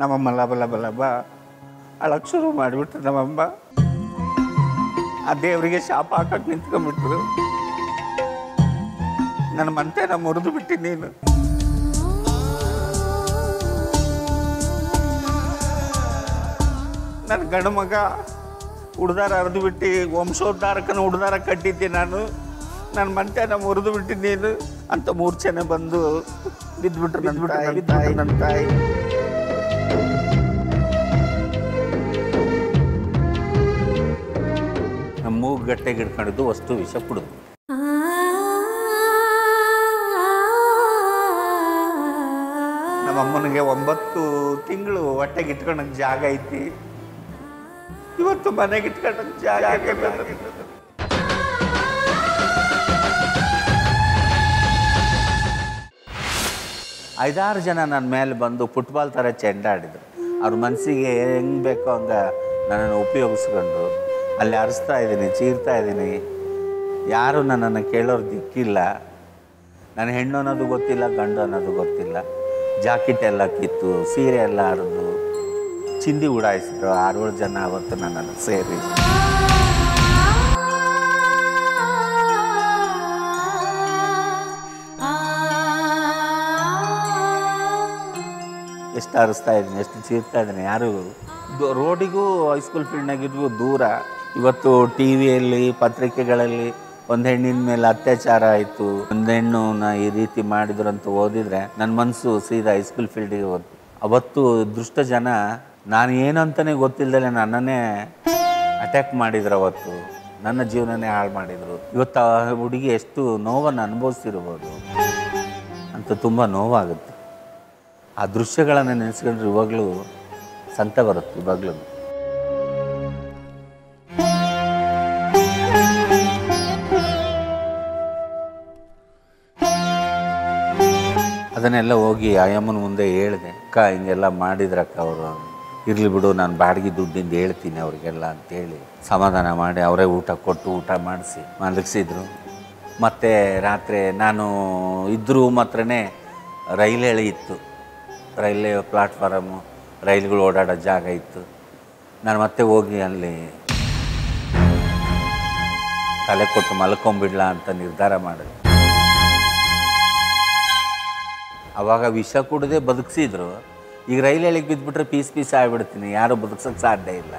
ನಮ್ಮಮ್ಮ ಲಬ ಲಬ ಲಬ ಅಳಕ್ಕೆ ಶುರು ಮಾಡಿಬಿಟ್ರು ನಮ್ಮಮ್ಮ. ಆ ದೇವರಿಗೆ ಶಾಪ ಹಾಕಕ್ಕೆ ನಿಂತ್ಕೊಂಡ್ಬಿಟ್ರು. ನನ್ನ ಮಂತೆನ ಮುರಿದು ಬಿಟ್ಟು ನೀನು ನನ್ನ ಗಂಡು ಮಗ ಹುಡ್ದಾರ ಹರಿದು ಬಿಟ್ಟು ವಂಶೋದ್ಧಾರಕನ ಹುಡ್ದಾರ ಕಟ್ಟಿದ್ದೆ ನಾನು. ನನ್ನ ಮಂತೆನ ಮುರಿದು ಬಿಟ್ಟು ನೀನು ಅಂತ ಮೂರ್ಛನೆ ಬಂದು ಬಿದ್ದುಬಿಟ್ರು ನನ್ನ ತಾಯಿ. ನಮ್ಮ ಮೂಗು ಗಟ್ಟೆಗೆ ಹಿಡ್ಕೊಂಡಿದ್ದು ಅಷ್ಟು ವಿಷ ಕುಡಿದು. ನಮ್ಮಮ್ಮನಿಗೆ 9 ತಿಂಗಳು ಹೊಟ್ಟೆಗೆ ಇಟ್ಕೊಳಕ್ಕೆ ಜಾಗ ಐತಿ. ಇವತ್ತು ಮನೆಗೆ ಇಟ್ಕೊಳಕ್ಕೆ ಜಾಗ ಆಗಿಲ್ಲ. 5-6 ಜನ ನನ್ನ ಮೇಲೆ ಬಂದು ಫುಟ್ಬಾಲ್ ಥರ ಚೆಂಡಾಡಿದ್ರು. ಅವ್ರ ಮನಸ್ಸಿಗೆ ಹೆಂಗೆ ಬೇಕೋ ಹಂಗೆ ನನ್ನನ್ನು ಉಪಯೋಗಿಸ್ಕೊಂಡು ಅಲ್ಲಿ ಅರಿಸ್ತಾ ಇದ್ದೀನಿ, ಚೀರ್ತಾ ಇದ್ದೀನಿ. ಯಾರು ನನ್ನನ್ನು ಕೇಳೋರು ದಿಕ್ಕಿಲ್ಲ. ನಾನು ಹೆಣ್ಣು ಅನ್ನೋದು ಗೊತ್ತಿಲ್ಲ, ಗಂಡು ಅನ್ನೋದು ಗೊತ್ತಿಲ್ಲ. ಜಾಕೆಟ್ ಎಲ್ಲ ಕಿತ್ತು, ಸೀರೆ ಎಲ್ಲ ಹರಿದು ಚಿಂದಿ ಉಡಾಯಿಸಿದ್ರು 6-7 ಜನ ಅವತ್ತು ನನ್ನನ್ನು ಸೇರಿ. ಎಷ್ಟು ಹರಿಸ್ತಾ ಇದ್ದೀನಿ, ಎಷ್ಟು ಚೀರ್ತಾ ಇದ್ದೀನಿ. ಯಾರು ರೋಡಿಗೂ ಹೈಸ್ಕೂಲ್ ಫೀಲ್ಡ್ನಾಗಿದ್ವು ದೂರ. ಇವತ್ತು ಟಿ ವಿಯಲ್ಲಿ ಪತ್ರಿಕೆಗಳಲ್ಲಿ ಒಂದು ಹೆಣ್ಣಿನ ಮೇಲೆ ಅತ್ಯಾಚಾರ ಆಯಿತು, ಒಂದು ಹೆಣ್ಣುನ ಈ ರೀತಿ ಮಾಡಿದ್ರು ಅಂತ ಓದಿದರೆ ನನ್ನ ಮನಸ್ಸು ಸೀದಾ ಹೈಸ್ಕೂಲ್ ಫೀಲ್ಡಿಗೆ ಹೋಯ್ತು. ಅವತ್ತು ದುಷ್ಟ ಜನ ನಾನು ಏನು ಅಂತಲೇ ಗೊತ್ತಿಲ್ಲದೆ ನನ್ನನ್ನೇ ಅಟ್ಯಾಕ್ ಮಾಡಿದ್ರು. ಅವತ್ತು ನನ್ನ ಜೀವನನೇ ಹಾಳು ಮಾಡಿದರು. ಇವತ್ತು ಆ ಹುಡುಗಿ ಎಷ್ಟು ನೋವನ್ನು ಅನುಭವಿಸ್ತಿರ್ಬೋದು ಅಂತ ತುಂಬ ನೋವಾಗುತ್ತೆ. ಆ ದೃಶ್ಯಗಳನ್ನು ನೆನೆಸ್ಕೊಂಡ್ರೆ ಇವಾಗಲೂ ಸಂತ ಬರುತ್ತೆ. ಇವಾಗಲೂ ಅದನ್ನೆಲ್ಲ ಹೋಗಿ ಆಯಮ್ಮನ ಮುಂದೆ ಹೇಳಿದೆ. ಅಕ್ಕ ಹಿಂಗೆಲ್ಲ ಮಾಡಿದ್ರಕ್ಕ ಅವರು, ಇರಲಿ ಬಿಡು ನಾನು ಬಾಡಿಗೆ ದುಡ್ಡಿಂದ ಹೇಳ್ತೀನಿ ಅವ್ರಿಗೆಲ್ಲ ಅಂತೇಳಿ ಸಮಾಧಾನ ಮಾಡಿ ಅವರೇ ಊಟ ಕೊಟ್ಟು ಊಟ ಮಾಡಿಸಿ ಮಲಗಿಸಿದ್ರು. ಮತ್ತು ರಾತ್ರಿ ನಾನು ಇದ್ರೂ ಮಾತ್ರನೇ ರೈಲು ಎಳೆ ಇತ್ತು, ರೈಲ್ವೇ ಪ್ಲಾಟ್ಫಾರಮು, ರೈಲುಗಳು ಓಡಾಡೋ ಜಾಗ ಇತ್ತು. ನಾನು ಮತ್ತೆ ಹೋಗಿ ಅಲ್ಲಿ ತಲೆ ಕೊಟ್ಟು ಮಲ್ಕೊಂಬಿಡ್ಲಾ ಅಂತ ನಿರ್ಧಾರ ಮಾಡಿದೆ. ಆವಾಗ ವಿಷ ಕುಡದೆ ಬದುಕಿಸಿದ್ರು. ಈಗ ರೈಲು ಎಳೆಗೆ ಬಿದ್ದುಬಿಟ್ರೆ ಪೀಸ್ ಆಗಿಬಿಡ್ತೀನಿ, ಯಾರೂ ಬದುಕ್ಸೋಕ್ಕೆ ಸಾಧ್ಯ ಇಲ್ಲ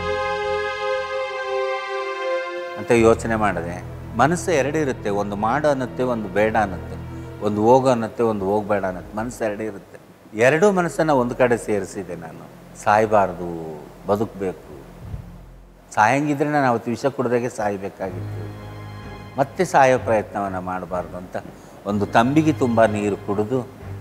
ಅಂತ ಯೋಚನೆ ಮಾಡಿದೆ. ಮನಸ್ಸು ಎರಡಿರುತ್ತೆ, ಒಂದು ಮಾಡು ಅನ್ನತ್ತೆ, ಒಂದು ಬೇಡ ಅನ್ನತ್ತೆ, ಒಂದು ಹೋಗು ಅನ್ನತ್ತೆ, ಒಂದು ಹೋಗಬೇಡ ಅನ್ನತ್ತೆ. ಮನಸ್ಸು ಎರಡೇ ಇರುತ್ತೆ. ಎರಡೂ ಮನಸ್ಸನ್ನು ಒಂದು ಕಡೆ ಸೇರಿಸಿದೆ ನಾನು. ಸಾಯಬಾರ್ದು, ಬದುಕಬೇಕು. ಸಾಯಂಗಿದ್ರೆ ನಾನು ಅವತ್ತು ವಿಷ ಕುಡಿದಾಗೆ ಸಾಯಬೇಕಾಗಿತ್ತು. ಮತ್ತೆ ಸಾಯೋ ಪ್ರಯತ್ನವನ್ನು ಮಾಡಬಾರ್ದು ಅಂತ ಒಂದು ತಂಬಿಗೆ ತುಂಬ ನೀರು ಕುಡಿದು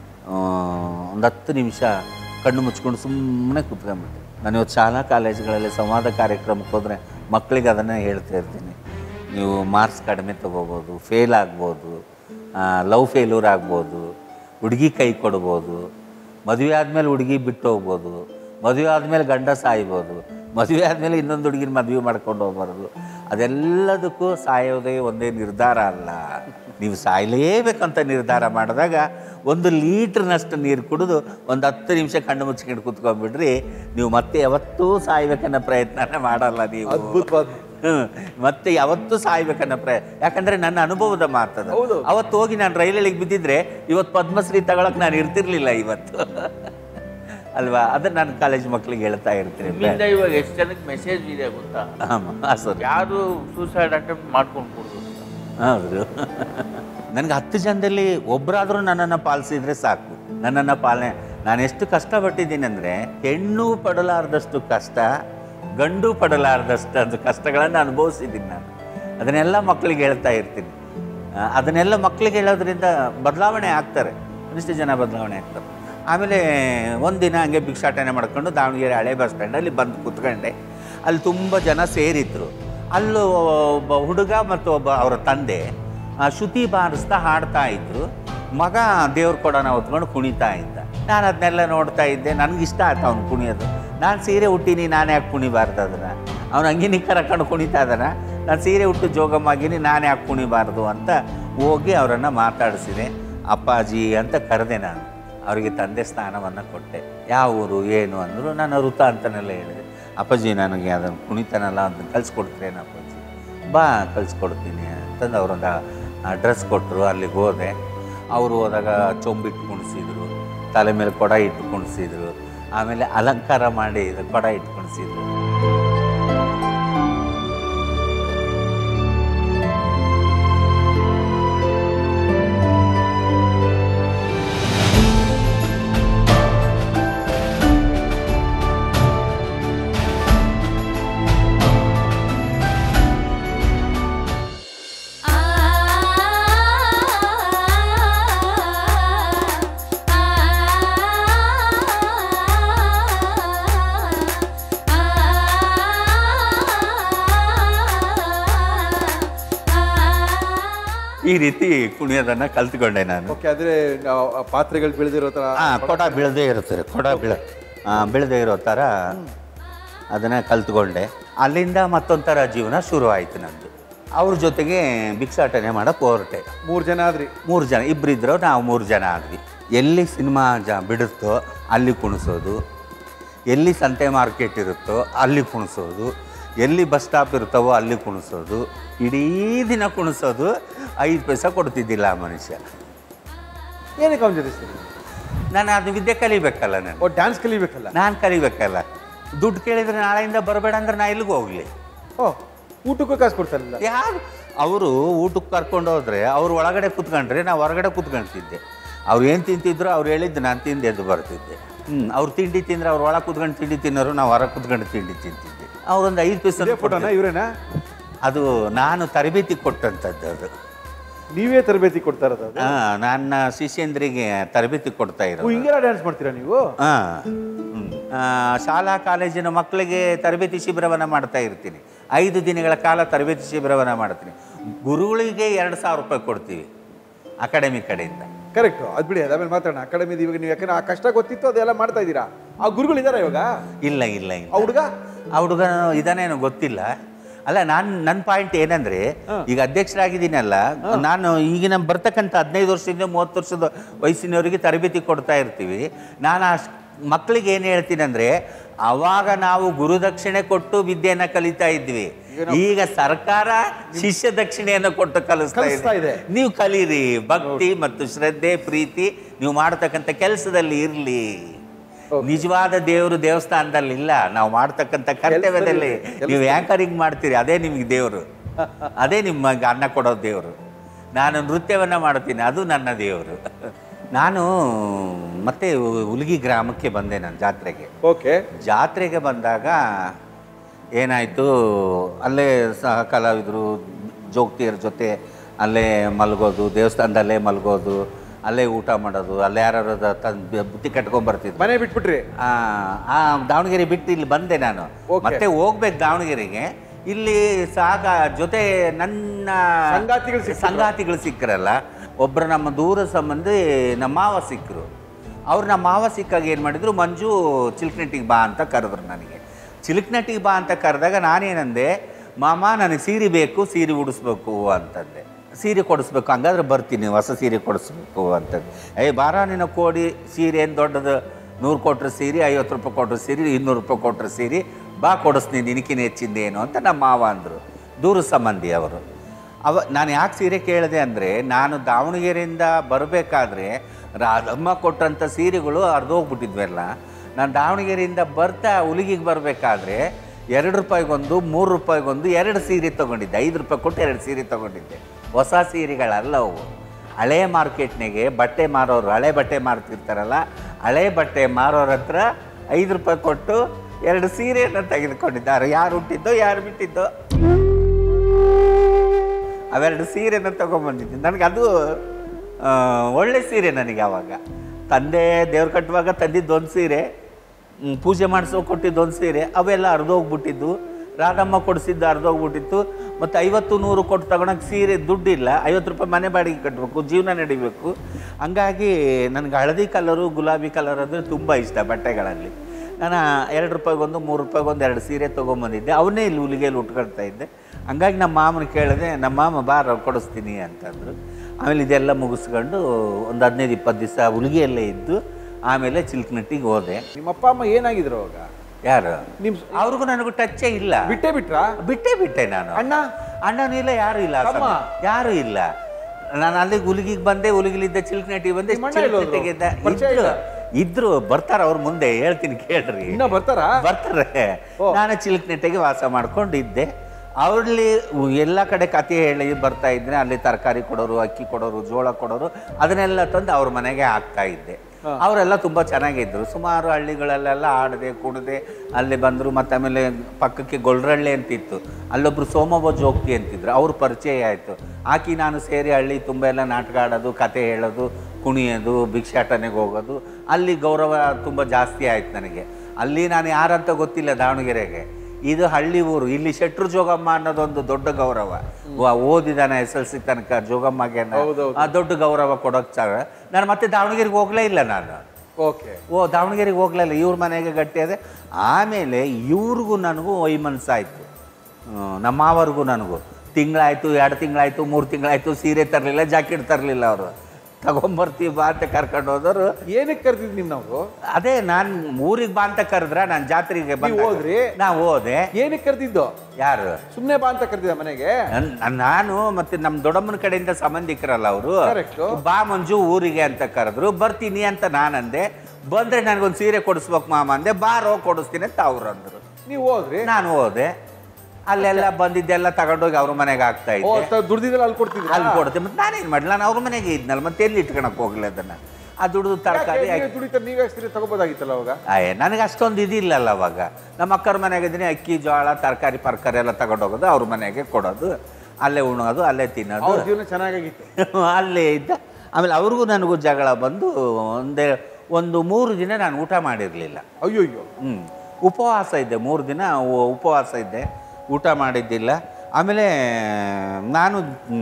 ಒಂದು 10 ನಿಮಿಷ ಕಣ್ಣು ಮುಚ್ಕೊಂಡು ಸುಮ್ಮನೆ ಕೂತ್ಕೊಂಡ್ಬಿಟ್ಟೆ. ನಾನು ಇವತ್ತು ಶಾಲಾ ಕಾಲೇಜುಗಳಲ್ಲಿ ಸಂವಾದ ಕಾರ್ಯಕ್ರಮಕ್ಕೆ ಹೋದರೆ ಮಕ್ಕಳಿಗೆ ಅದನ್ನೇ ಹೇಳ್ತಾ ಇರ್ತೀನಿ. ನೀವು ಮಾರ್ಕ್ಸ್ ಕಡಿಮೆ ತೊಗೋಬೋದು, ಫೇಲ್ ಆಗ್ಬೋದು, ಲವ್ ಫೇಲ್ಯೂರ್ ಆಗ್ಬೋದು, ಹುಡುಗಿ ಕೈ ಕೊಡ್ಬೋದು, ಮದುವೆ ಆದಮೇಲೆ ಹುಡುಗಿ ಬಿಟ್ಟು ಹೋಗ್ಬೋದು, ಮದುವೆ ಆದಮೇಲೆ ಗಂಡ ಸಾಯ್ಬೋದು, ಮದುವೆ ಆದಮೇಲೆ ಇನ್ನೊಂದು ಹುಡುಗಿನ ಮದುವೆ ಮಾಡ್ಕೊಂಡು ಹೋಗ್ಬಾರ್ದು. ಅದೆಲ್ಲದಕ್ಕೂ ಸಾಯೋದೇ ಒಂದೇ ನಿರ್ಧಾರ ಅಲ್ಲ. ನೀವು ಸಾಯಲೇಬೇಕಂತ ನಿರ್ಧಾರ ಮಾಡಿದಾಗ 1 ಲೀಟ್ರ್ನಷ್ಟು ನೀರು ಕುಡಿದು ಒಂದು 10 ನಿಮಿಷ ಕಣ್ಣು ಮುಚ್ಕೊಂಡು ಕೂತ್ಕೊಂಡ್ಬಿಡ್ರಿ, ನೀವು ಮತ್ತೆ ಯಾವತ್ತೂ ಸಾಯ್ಬೇಕನ್ನೋ ಪ್ರಯತ್ನನೇ ಮಾಡಲ್ಲ ನೀವು. ಅದ್ಭುತವಾದ ಮತ್ತೆ ಯಾವತ್ತೂ ಸಾಯ್ಬೇಕನ್ನೋ ಯಾಕಂದರೆ ನನ್ನ ಅನುಭವದ ಮಾತದ. ಅವತ್ತು ಹೋಗಿ ನಾನು ರೈಲಲ್ಲಿಗೆ ಬಿದ್ದಿದ್ರೆ ಇವತ್ತು ಪದ್ಮಶ್ರೀ ತಗೊಳಕ್ಕೆ ನಾನು ಇರ್ತಿರ್ಲಿಲ್ಲ ಇವತ್ತು ಅಲ್ವಾ. ಅದನ್ನ ನಾನು ಕಾಲೇಜ್ ಮಕ್ಕಳಿಗೆ ಹೇಳ್ತಾ ಇರ್ತೀನಿ. ಇವಾಗ ಎಷ್ಟು ಜನಕ್ಕೆ ಮೆಸೇಜ್ ಇದೆ ಗೊತ್ತಾ? ಸರ್, ಯಾರು ಸೂಸೈಡ್ ಅಟೆಂಪ್ಟ್ ಮಾಡ್ಕೊಂಡು ಹೌದು. ನನಗೆ 10 ಜನದಲ್ಲಿ ಒಬ್ಬರಾದರೂ ನನ್ನನ್ನು ಪಾಲಿಸಿದ್ರೆ ಸಾಕು. ನನ್ನನ್ನು ನಾನು ಎಷ್ಟು ಕಷ್ಟಪಟ್ಟಿದ್ದೀನಿ ಅಂದರೆ, ಹೆಣ್ಣು ಪಡಲಾರ್ದಷ್ಟು ಕಷ್ಟ, ಗಂಡು ಪಡಲಾರ್ದಷ್ಟು ಅದು ಕಷ್ಟಗಳನ್ನು ಅನುಭವಿಸಿದ್ದೀನಿ ನಾನು. ಅದನ್ನೆಲ್ಲ ಮಕ್ಕಳಿಗೆ ಹೇಳ್ತಾ ಇರ್ತೀನಿ. ಅದನ್ನೆಲ್ಲ ಮಕ್ಕಳಿಗೆ ಹೇಳೋದ್ರಿಂದ ಬದಲಾವಣೆ ಆಗ್ತಾರೆ, ಒಂದಿಷ್ಟು ಜನ ಬದಲಾವಣೆ ಆಗ್ತಾರೆ. ಆಮೇಲೆ ಒಂದಿನ ಹಂಗೆ ಭಿಕ್ಷಾಟನೆ ಮಾಡ್ಕೊಂಡು ದಾವಣಗೆರೆ ಹಳೆ ಬಸ್ ಸ್ಟ್ಯಾಂಡಲ್ಲಿ ಬಂದು ಕೂತ್ಕೊಂಡೆ. ಅಲ್ಲಿ ತುಂಬ ಜನ ಸೇರಿದ್ರು. ಅಲ್ಲೂ ಒಬ್ಬ ಹುಡುಗ ಮತ್ತು ಒಬ್ಬ ಅವರ ತಂದೆ ಶ್ರುತಿ ಬಾರಿಸ್ತಾ ಹಾಡ್ತಾ ಇದ್ರು. ಮಗ ದೇವ್ರ ಕೊಡೋಣ ಹೊತ್ಕೊಂಡು ಕುಣಿತಾ ಇದ್ದ. ನಾನು ಅದನ್ನೆಲ್ಲ ನೋಡ್ತಾ ಇದ್ದೆ. ನನಗಿಷ್ಟ ಆಯ್ತು ಅವ್ನು ಕುಣಿಯೋದು. ನಾನು ಸೀರೆ ಹುಟ್ಟೀನಿ, ನಾನು ಯಾಕೆ ಕುಣಿಬಾರ್ದು ಅದನ್ನು? ಅವ್ನು ಹಂಗೆ ನಿಕ್ಕರ್ ಹಾಕೊಂಡು ಕುಣಿತಾ ಇದ್ದಾನ, ನಾನು ಸೀರೆ ಹುಟ್ಟು ಜೋಗಮ್ಮಾಗಿನಿ, ನಾನು ಯಾಕೆ ಕುಣಿಬಾರ್ದು ಅಂತ ಹೋಗಿ ಅವರನ್ನು ಮಾತಾಡಿಸಿದೆ. ಅಪ್ಪಾಜಿ ಅಂತ ಕರೆದೆ ನಾನು. ಅವರಿಗೆ ತಂದೆ ಸ್ಥಾನವನ್ನು ಕೊಟ್ಟೆ. ಯಾವ ಊರು ಏನು ಅಂದರು. ನಾನು ವೃತ್ತ ಅಂತನೆಲ್ಲ ಹೇಳಿದೆ. ಅಪ್ಪಾಜಿ ನನಗೆ ಅದನ್ನು ಕುಣಿತಾನಲ್ಲ ಅದನ್ನು ಕಲಿಸ್ಕೊಡ್ತೇನೆ ಅಪ್ಪಾಜಿ. ಬಾ ಕಲಿಸ್ಕೊಡ್ತೀನಿ ಅಂತಂದು ಅವರೊಂದು ಡ್ರೆಸ್ ಕೊಟ್ಟರು. ಅಲ್ಲಿಗೆ ಹೋದೆ. ಅವರು ಹೋದಾಗ ಚೊಂಬಿಟ್ಟು ಕುಣಿಸಿದ್ರು, ತಲೆ ಮೇಲೆ ಕೊಡ ಇಟ್ಟು ಕುಣಿಸಿದ್ರು, ಆಮೇಲೆ ಅಲಂಕಾರ ಮಾಡಿ ಕೊಡ ಇಟ್ಟು ಕುಣಿಸಿದ್ರು. ಈ ರೀತಿ ಕುಣಿಯೋದನ್ನು ಕಲ್ತ್ಕೊಂಡೆ ನಾನು. ಓಕೆ, ಆದರೆ ಪಾತ್ರೆಗಳು ಬೆಳೆದಿರೋ ಥರ ಕೊಡ ಬೀಳದೇ ಇರುತ್ತದೆ, ಕೊಡ ಬೀಳದೇ ಇರೋ ಥರ ಅದನ್ನು ಕಲ್ತ್ಕೊಂಡೆ. ಅಲ್ಲಿಂದ ಮತ್ತೊಂಥರ ಜೀವನ ಶುರುವಾಯಿತು ನಂದು. ಅವ್ರ ಜೊತೆಗೆ ಭಿಕ್ಷಾಟನೆ ಮಾಡೋಕ್ಕೆ ಹೊರಟೆ. 3 ಜನ ಆದ್ರಿ? 3 ಜನ, ಇಬ್ಬರಿದ್ರು, ನಾವು 3 ಜನ ಆದ್ವಿ. ಎಲ್ಲಿ ಸಿನಿಮಾ ಬಿಡುತ್ತೋ ಅಲ್ಲಿ ಕುಣಿಸೋದು, ಎಲ್ಲಿ ಸಂತೆ ಮಾರ್ಕೆಟ್ ಇರುತ್ತೋ ಅಲ್ಲಿ ಕುಣಿಸೋದು, ಎಲ್ಲಿ ಬಸ್ ಸ್ಟಾಪ್ ಇರ್ತಾವೋ ಅಲ್ಲಿ ಕುಣಿಸೋದು, ಇಡೀ ದಿನ ಕುಣಿಸೋದು. 5 ಪೈಸೆ ಕೊಡ್ತಿದ್ದಿಲ್ಲ ಆ ಮನುಷ್ಯ. ಏನಕ್ಕೆ ಅವನ ಜೊತೆ ಸರಿ? ನಾನು ಅದು ವಿದ್ಯೆ ಕಲಿಬೇಕಲ್ಲ, ನಾನು ಡ್ಯಾನ್ಸ್ ಕಲಿಬೇಕಲ್ಲ, ನಾನು ಕಲಿಬೇಕಲ್ಲ. ದುಡ್ಡು ಕೇಳಿದ್ರೆ ನಾಳೆಯಿಂದ ಬರಬೇಡ ಅಂದ್ರೆ ನಾ ಎಲ್ಲಿಗೆ ಹೋಗಲಿ? ಊಟಕ್ಕೂ ಕಾಸು ಕೊಡ್ತಾರಲ್ಲ ಯಾರು? ಅವರು ಊಟಕ್ಕೆ ಕರ್ಕೊಂಡು ಹೋದ್ರೆ ಅವ್ರು ಒಳಗಡೆ ಕೂತ್ಕೊಂಡ್ರೆ ನಾವು ಹೊರಗಡೆ ಕೂತ್ಕೊಳ್ತಿದ್ದೆ. ಅವ್ರು ಏನು ತಿಂತಿದ್ರು ಅವ್ರು ಹೇಳಿದ್ದು ನಾನು ತಿಂದು ಎದ್ದು ಬರ್ತಿದ್ದೆ. ಅವ್ರು ತಿಂಡಿ ತಿಂದರೆ ಅವ್ರು ಒಳಗೆ ಕೂತ್ಕೊಂಡು ತಿಂಡಿ ತಿನ್ನೋರು, ನಾವು ಹೊರಗೆ ಕೂತ್ಕೊಂಡು ತಿಂಡಿ ತಿಂತಿದ್ದೆ. ಅವ್ರೊಂದು 5 ಪೈಸೆ ಫೋಟೋನ ಇವರೇನಾ? ಅದು ನಾನು ತರಬೇತಿ ಕೊಟ್ಟಂಥದ್ದು. ಅದು ನೀವೇ ತರಬೇತಿ ಕೊಡ್ತಾ ಇರೋದು? ನನ್ನ ಶಿಷ್ಯಂದ್ರಿಗೆ ತರಬೇತಿ ಕೊಡ್ತಾ ಇರೋದು. ಹಿಂಗೆಲ್ಲ ಡ್ಯಾನ್ಸ್ ಮಾಡ್ತೀರಾ ನೀವು? ಶಾಲಾ ಕಾಲೇಜಿನ ಮಕ್ಕಳಿಗೆ ತರಬೇತಿ ಶಿಬಿರವನ್ನು ಮಾಡ್ತಾ ಇರ್ತೀನಿ. 5 ದಿನಗಳ ಕಾಲ ತರಬೇತಿ ಶಿಬಿರವನ್ನು ಮಾಡ್ತೀನಿ. ಗುರುಗಳಿಗೆ 2,000 ರೂಪಾಯಿ ಕೊಡ್ತೀವಿ ಅಕಾಡೆಮಿ ಕಡೆಯಿಂದ. ಕರೆಕ್ಟು, ಅದು ಬಿಡಿ, ಅದಾದ್ಮೇಲೆ ಮಾತಾಡೋಣ. ಅಕಾಡೆಮಿ ಇವಾಗ ನೀವು ಯಾಕಂದ್ರೆ ಆ ಕಷ್ಟ ಗೊತ್ತಿತ್ತು, ಅದೆಲ್ಲ ಮಾಡ್ತಾ ಇದ್ದೀರಾ. ಆ ಗುರುಗಳಿದ್ದಾರೆ ಇವಾಗ? ಇಲ್ಲ ಇಲ್ಲ ಇಲ್ಲ. ಆ ಹುಡುಗ ಇದಾನೇನೋ ಗೊತ್ತಿಲ್ಲ. ಅಲ್ಲ, ನನ್ನ ಪಾಯಿಂಟ್ ಏನಂದ್ರೆ, ಈಗ ಅಧ್ಯಕ್ಷರಾಗಿದ್ದೀನಲ್ಲ, ನಾನು ಈಗಿನ ಬರ್ತಕ್ಕಂಥ 15 ವರ್ಷದಿಂದ 30 ವರ್ಷದ ವಯಸ್ಸಿನವರಿಗೆ ತರಬೇತಿ ಕೊಡ್ತಾ ಇರ್ತೀವಿ. ನಾನು ಆ ಮಕ್ಕಳಿಗೆ ಏನು ಹೇಳ್ತೀನಿ ಅಂದರೆ, ಅವಾಗ ನಾವು ಗುರುದಕ್ಷಿಣೆ ಕೊಟ್ಟು ವಿದ್ಯೆಯನ್ನು ಕಲಿತಾ ಇದ್ವಿ. ಈಗ ಸರ್ಕಾರ ಶಿಷ್ಯ ದಕ್ಷಿಣೆಯನ್ನು ಕೊಟ್ಟು ಕಲಿಸ್ತಾ ಇದೆ. ನೀವು ಕಲೀರಿ. ಭಕ್ತಿ ಮತ್ತು ಶ್ರದ್ಧೆ, ಪ್ರೀತಿ ನೀವು ಮಾಡತಕ್ಕಂಥ ಕೆಲಸದಲ್ಲಿ ಇರಲಿ. ನಿಜವಾದ ದೇವರು ದೇವಸ್ಥಾನದಲ್ಲಿ ಇಲ್ಲ, ನಾವು ಮಾಡ್ತಕ್ಕಂಥ ಕರ್ತವ್ಯದಲ್ಲಿ. ನೀವು ಆ್ಯಂಕರಿಂಗ್ ಮಾಡ್ತೀರಿ, ಅದೇ ನಿಮಗೆ ದೇವರು, ಅದೇ ನಿಮಗೆ ಅನ್ನ ಕೊಡೋ ದೇವರು. ನಾನು ನೃತ್ಯವನ್ನು ಮಾಡ್ತೀನಿ, ಅದು ನನ್ನ ದೇವರು. ನಾನು ಮತ್ತೆ ಹುಲಿಗಿ ಗ್ರಾಮಕ್ಕೆ ಬಂದೆ ನಾನು ಜಾತ್ರೆಗೆ. ಓಕೆ, ಜಾತ್ರೆಗೆ ಬಂದಾಗ ಏನಾಯಿತು, ಅಲ್ಲೇ ಸಹ ಕಲಾವಿದರು ಜೋಗ್ತಿಯರ ಜೊತೆ ಅಲ್ಲೇ ಮಲಗೋದು, ದೇವಸ್ಥಾನದಲ್ಲೇ ಮಲಗೋದು, ಅಲ್ಲೇ ಊಟ ಮಾಡೋದು, ಅಲ್ಲೇ ಯಾರು ಬುತ್ತಿ ಕಟ್ಕೊಂಡ್ಬರ್ತಿದ್ರು. ಮನೆ ಬಿಟ್ಬಿಟ್ರಿ? ದಾವಣಗೆರೆ ಬಿಟ್ಟು ಇಲ್ಲಿ ಬಂದೆ ನಾನು. ಮತ್ತೆ ಹೋಗ್ಬೇಕು ದಾವಣಗೆರೆಗೆ. ಇಲ್ಲಿ ಜೊತೆ ನನ್ನ ಸಂಗಾತಿಗಳು ಸಿಕ್ಕರಲ್ಲ. ಒಬ್ಬರು ನಮ್ಮ ದೂರ ಸಂಬಂಧಿ ನಮ್ಮ ಮಾವ ಸಿಕ್ಕರು. ಅವ್ರು ನಮ್ಮ ಮಾವ ಸಿಕ್ಕಾಗ ಏನು ಮಾಡಿದ್ರು, ಮಂಜು ಚಿಲ್ಕನಟ್ಟಿಗೆ ಬಾ ಅಂತ ಕರೆದ್ರು ನನಗೆ. ಚಿಲ್ಕನಟ್ಟಿಗೆ ಬಾ ಅಂತ ಕರೆದಾಗ ನಾನೇನಂದೆ, ಮಾಮ ನನಗೆ ಸೀರೆ ಬೇಕು, ಸೀರೆ ಉಡಿಸ್ಬೇಕು ಅಂತಂದೆ. ಸೀರೆ ಕೊಡಿಸ್ಬೇಕು, ಹಂಗಾದ್ರೆ ಬರ್ತೀನಿ, ಹೊಸ ಸೀರೆ ಕೊಡಿಸ್ಬೇಕು ಅಂತಂದು. ಬಾರ ನಿನ್ನ ಕೋಡಿ, ಸೀರೆ ಏನು ದೊಡ್ಡದು, 100 ಕೊಟ್ರೆ ಸೀರೆ, 50 ರೂಪಾಯಿ ಕೊಟ್ಟರೆ ಸೀರೆ, 200 ರೂಪಾಯಿ ಕೊಟ್ಟರೆ ಸೀರೆ, ಬಾ ಕೊಡಿಸ್ತೀನಿ, ನಿನಕಿನ ಹೆಚ್ಚಿಂದ ಏನು ಅಂತ ನಮ್ಮ ಮಾವ ಅಂದರು. ದೂರ ಸಂಬಂಧಿ ಅವರು. ನಾನು ಯಾಕೆ ಸೀರೆ ಕೇಳಿದೆ ಅಂದರೆ, ನಾನು ದಾವಣಗೆರೆಯಿಂದ ಬರಬೇಕಾದ್ರೆ ರಾಧಮ್ಮ ಕೊಟ್ಟಂಥ ಸೀರೆಗಳು ಹರಿದೋಗ್ಬಿಟ್ಟಿದ್ವಲ್ಲ. ನಾನು ದಾವಣಗೆರೆಯಿಂದ ಬರ್ತಾ ಹುಲಿಗಿಗೆ ಬರಬೇಕಾದ್ರೆ 2 ರೂಪಾಯಿಗೊಂದು, 3 ರೂಪಾಯಿಗೊಂದು 2 ಸೀರೆ ತೊಗೊಂಡಿದ್ದೆ. 5 ರೂಪಾಯಿ ಕೊಟ್ಟು 2 ಸೀರೆ ತೊಗೊಂಡಿದ್ದೆ. ಹೊಸ ಸೀರೆಗಳಲ್ಲ ಅವು. ಹಳೆ ಮಾರ್ಕೆಟ್ನಾಗೆ ಬಟ್ಟೆ ಮಾರೋರು, ಹಳೆ ಬಟ್ಟೆ ಮಾರ್ತಿರ್ತಾರಲ್ಲ, ಹಳೆ ಬಟ್ಟೆ ಮಾರೋರ ಹತ್ರ 5 ರೂಪಾಯಿ ಕೊಟ್ಟು 2 ಸೀರೆಯನ್ನು ತೆಗೆದುಕೊಂಡಿದ್ದಾರೆ. ಯಾರು ಹುಟ್ಟಿದ್ದೋ ಯಾರು ಬಿಟ್ಟಿದ್ದೋ ಅವೆರಡು ಸೀರೆನ ತೊಗೊಂಬಂದಿದ್ದೆ. ನನಗದು ಒಳ್ಳೆ ಸೀರೆ. ನನಗೆ ಆವಾಗ ತಂದೆ ದೇವ್ರು ಕಟ್ಟುವಾಗ ತಂದಿದ್ದೊಂದು ಸೀರೆ, ಪೂಜೆ ಮಾಡಿಸೋ ಕೊಟ್ಟಿದ್ದೊಂದು ಸೀರೆ, ಅವೆಲ್ಲ ಹರಿದೋಗ್ಬಿಟ್ಟಿದ್ದು. ರಾಧಮ್ಮ ಕೊಡಿಸಿದ್ದು ಹರಿದೋಗ್ಬಿಟ್ಟಿತ್ತು. ಮತ್ತು 50-100 ಕೊಟ್ಟು ತಗೊಳಕ್ಕೆ ಸೀರೆ ದುಡ್ಡಿಲ್ಲ. 50 ರೂಪಾಯಿ ಮನೆ ಬಾಡಿಗೆ ಕಟ್ಟಬೇಕು, ಜೀವನ ನಡಿಬೇಕು. ಹಂಗಾಗಿ ನನಗೆ ಹಳದಿ ಕಲರು, ಗುಲಾಬಿ ಕಲರ್ ಅಂದರೆ ತುಂಬ ಇಷ್ಟ ಬಟ್ಟೆಗಳಲ್ಲಿ. ನಾನು 2 ರೂಪಾಯಿಗೊಂದು, 3 ರೂಪಾಯಿಗೊಂದು 2 ಸೀರೆ ತೊಗೊಂಬಂದಿದ್ದೆ. ಅವನ್ನೇ ಇಲ್ಲಿ ಹುಲಿಗೆಯಲ್ಲಿ ಉಟ್ಕೊಳ್ತಾ ಇದ್ದೆ. ಹಂಗಾಗಿ ನಮ್ಮ ಮಾಮನ ಕೇಳಿದೆ, ನಮ್ಮ ಮಾಮ ಬಾರ ಕೊಡಿಸ್ತೀನಿ ಅಂತಂದರು. ಆಮೇಲೆ ಇದೆಲ್ಲ ಮುಗಿಸ್ಕೊಂಡು ಒಂದು 15-20 ದಿವಸ ಹುಲಿಗೆಯಲ್ಲೇ ಇದ್ದು ಆಮೇಲೆ ಚಿಲ್ಕನಟ್ಟಿಗೆ ಹೋದೆ. ನಿಮ್ಮ ಅಪ್ಪ ಅಮ್ಮ ಏನಾಗಿದ್ರು ಅವಾಗ? ಯಾರು? ನಿಮ್ ಅವ್ರಿಗೂ ನನಗೂ ಟಚ್ಚೇ ಇಲ್ಲ. ಬಿಟ್ಟೆ ನಾನು. ಅಣ್ಣನೂ ಇಲ್ಲ, ಯಾರು ಇಲ್ಲ, ಯಾರು ಇಲ್ಲ. ನಾನು ಅಲ್ಲಿ ಹುಲಿಗಿಗೆ ಬಂದೆ, ಹುಲಿಗಿಲಿದ್ದ ಚಿಲ್ಕನಟ್ಟಿಗೆ ಬಂದೆ. ಇದ್ರು ಬರ್ತಾರ ಅವ್ರ ಮುಂದೆ, ಹೇಳ್ತೀನಿ ಕೇಳ್ರಿ. ಬರ್ತಾರೆ. ನಾನು ಚಿಲ್ಕನಟ್ಟಿಗೆ ವಾಸ ಮಾಡ್ಕೊಂಡಿದ್ದೆ. ಅವ್ರಲ್ಲಿ ಎಲ್ಲ ಕಡೆ ಕತೆ ಹೇಳಿ ಬರ್ತಾ ಇದ್ರೆ ಅಲ್ಲಿ ತರಕಾರಿ ಕೊಡೋರು, ಅಕ್ಕಿ ಕೊಡೋರು, ಜೋಳ ಕೊಡೋರು, ಅದನ್ನೆಲ್ಲ ತಂದು ಅವ್ರ ಮನೆಗೆ ಹಾಕ್ತಾ ಇದ್ದೆ. ಅವರೆಲ್ಲ ತುಂಬ ಚೆನ್ನಾಗಿದ್ರು. ಸುಮಾರು ಹಳ್ಳಿಗಳಲ್ಲೆಲ್ಲ ಆಡದೆ ಕುಡದೆ ಅಲ್ಲಿ ಬಂದರು. ಮತ್ತು ಆಮೇಲೆ ಪಕ್ಕಕ್ಕೆ ಗೊಲ್ರಳ್ಳಿ ಅಂತಿತ್ತು, ಅಲ್ಲೊಬ್ರು ಸೋಮವ್ವ ಜೋಗ್ತಿ ಅಂತಿದ್ರು, ಅವ್ರ ಪರಿಚಯ ಆಯಿತು. ಆಕಿ ನಾನು ಸೇರಿ ಹಳ್ಳಿ ತುಂಬ ಎಲ್ಲ ನಾಟಕ ಆಡೋದು, ಕತೆ ಹೇಳೋದು, ಕುಣಿಯೋದು, ಭಿಕ್ಷಾಟನೆಗೆ ಹೋಗೋದು. ಅಲ್ಲಿ ಗೌರವ ತುಂಬ ಜಾಸ್ತಿ ಆಯ್ತು ನನಗೆ. ಅಲ್ಲಿ ನಾನು ಯಾರಂತ ಗೊತ್ತಿಲ್ಲ ದಾವಣಗೆರೆಗೆ. ಇದು ಹಳ್ಳಿ ಊರು. ಇಲ್ಲಿ ಶೆಟ್ರು ಜೋಗಮ್ಮ ಅನ್ನೋದೊಂದು ದೊಡ್ಡ ಗೌರವ. ಓದಿದಾನೆ SLC ತನಕ ಜೋಗಮ್ಮಗೆ ದೊಡ್ಡ ಗೌರವ ಕೊಡೋಕೆ. ನಾನು ಮತ್ತೆ ದಾವಣಗೆರೆಗೆ ಹೋಗ್ಲೇ ಇಲ್ಲ ನಾನು. ದಾವಣಗೆರೆಗೆ ಹೋಗ್ಲಿಲ್ಲ, ಇವ್ರ ಮನೆಗೆ ಗಟ್ಟಿ ಅದೇ. ಆಮೇಲೆ ಇವ್ರಿಗೂ ನನಗೂ ವೈಮನಸ್ಸಾಯಿತು, ನಮ್ಮ ಮಾವರಿಗೂ ನನಗೂ. ತಿಂಗಳಾಯ್ತು, 2 ತಿಂಗಳಾಯ್ತು, 3 ತಿಂಗಳಾಯ್ತು, ಸೀರೆ ತರಲಿಲ್ಲ, ಜಾಕೆಟ್ ತರಲಿಲ್ಲ. ಅವರು ತಗೊಂಬರ್ತೀವಿ ಬಾ ಅಂತ ಕರ್ಕೊಂಡು ಹೋದವರು. ಏನಕ್ಕೆ ಕರ್ತಿದ್ವಿ ನಾವು? ಅದೇ ನಾನು ಊರಿಗೆ ಬಾ ಅಂತ ಕರೆದ್ರ, ನಾನು ಜಾತ್ರೆಗೆ ಹೋದ್ರಿ, ನಾ ಹೋದೆ. ಏನಕ್ಕೆ ಕರ್ತಿದ್ದು? ಯಾರು? ಸುಮ್ಮನೆ ಬಾ ಅಂತ ಕರ್ತಿದ್ದ ಮನೆಗೆ. ನಾನು ಮತ್ತೆ ನಮ್ಮ ದೊಡ್ಡಮ್ಮನ ಕಡೆಯಿಂದ ಸಂಬಂಧಿಕರಲ್ಲ ಅವರು. ಬಾ ಮಂಜು ಊರಿಗೆ ಅಂತ ಕರೆದ್ರು. ಬರ್ತೀನಿ ಅಂತ ನಾನಂದೆ. ಬಂದ್ರೆ ನನಗೊಂದು ಸೀರೆ ಕೊಡಿಸ್ಬೇಕು ಮಾಮ ಅಂದೆ. ಬಾರೋ ಕೊಡಿಸ್ತೀನಿ ಅಂತ ಅವ್ರು ಅಂದ್ರು. ನೀವು ಹೋದ್ರಿ? ನಾನು ಹೋದೆ. ಅಲ್ಲೆಲ್ಲ ಬಂದಿದ್ದೆಲ್ಲ ತಗೊಂಡೋಗಿ ಅವ್ರ ಮನೆಗೆ ಆಗ್ತಾ ಇದ್ದೆ. ದುಡ್ದಿದ್ದೆಲ್ಲ ಅಲ್ಲಿ ಕೊಡ್ತಿದ್ದೆ. ಅಲ್ಲಿ ಕೊಡ್ತೆ. ಮತ್ತೆ ನಾನೇನು ಮಾಡಲಿ, ನಾನು ಅವ್ರ ಮನೆಗೆ ಇದ್ನಲ್ಲ, ಮತ್ತೆ ಎಲ್ಲಿ ಇಟ್ಕೊಳಕ್ ಹೋಗ್ಲಿ ಅದನ್ನ. ಆ ದುಡ್ದು ತರಕಾರಿ ನೀವೇ ತಗೋಬೋದಾಗಿತ್ತಲ್ಲ ಅವಾಗ. ನನಗೆ ಅಷ್ಟೊಂದು ಇದಿಲ್ಲಲ್ಲ ಅವಾಗ. ನಮ್ಮ ಅಕ್ಕರ ಮನೆಗೆ ಇದ್ದೀನಿ, ಅಕ್ಕಿ ಜೋಳ ತರಕಾರಿ ಪರ್ಕಾರಿ ಎಲ್ಲ ತಗೊಂಡೋಗೋದು, ಅವ್ರ ಮನೆಗೆ ಕೊಡೋದು, ಅಲ್ಲೇ ಉಣ್ಣೋದು, ಅಲ್ಲೇ ತಿನ್ನೋದು. ಜೀವನ ಚೆನ್ನಾಗಿತ್ತು. ಅಲ್ಲೇ ಇದ್ದ. ಆಮೇಲೆ ಅವ್ರಿಗೂ ನನಗೂ ಜಗಳ ಬಂದು ಒಂದು 3 ದಿನ ನಾನು ಊಟ ಮಾಡಿರಲಿಲ್ಲ. ಅಯ್ಯೋ. ಉಪವಾಸ ಇದ್ದೆ. 3 ದಿನ ಉಪವಾಸ ಇದ್ದೆ, ಊಟ ಮಾಡಿದ್ದಿಲ್ಲ. ಆಮೇಲೆ ನಾನು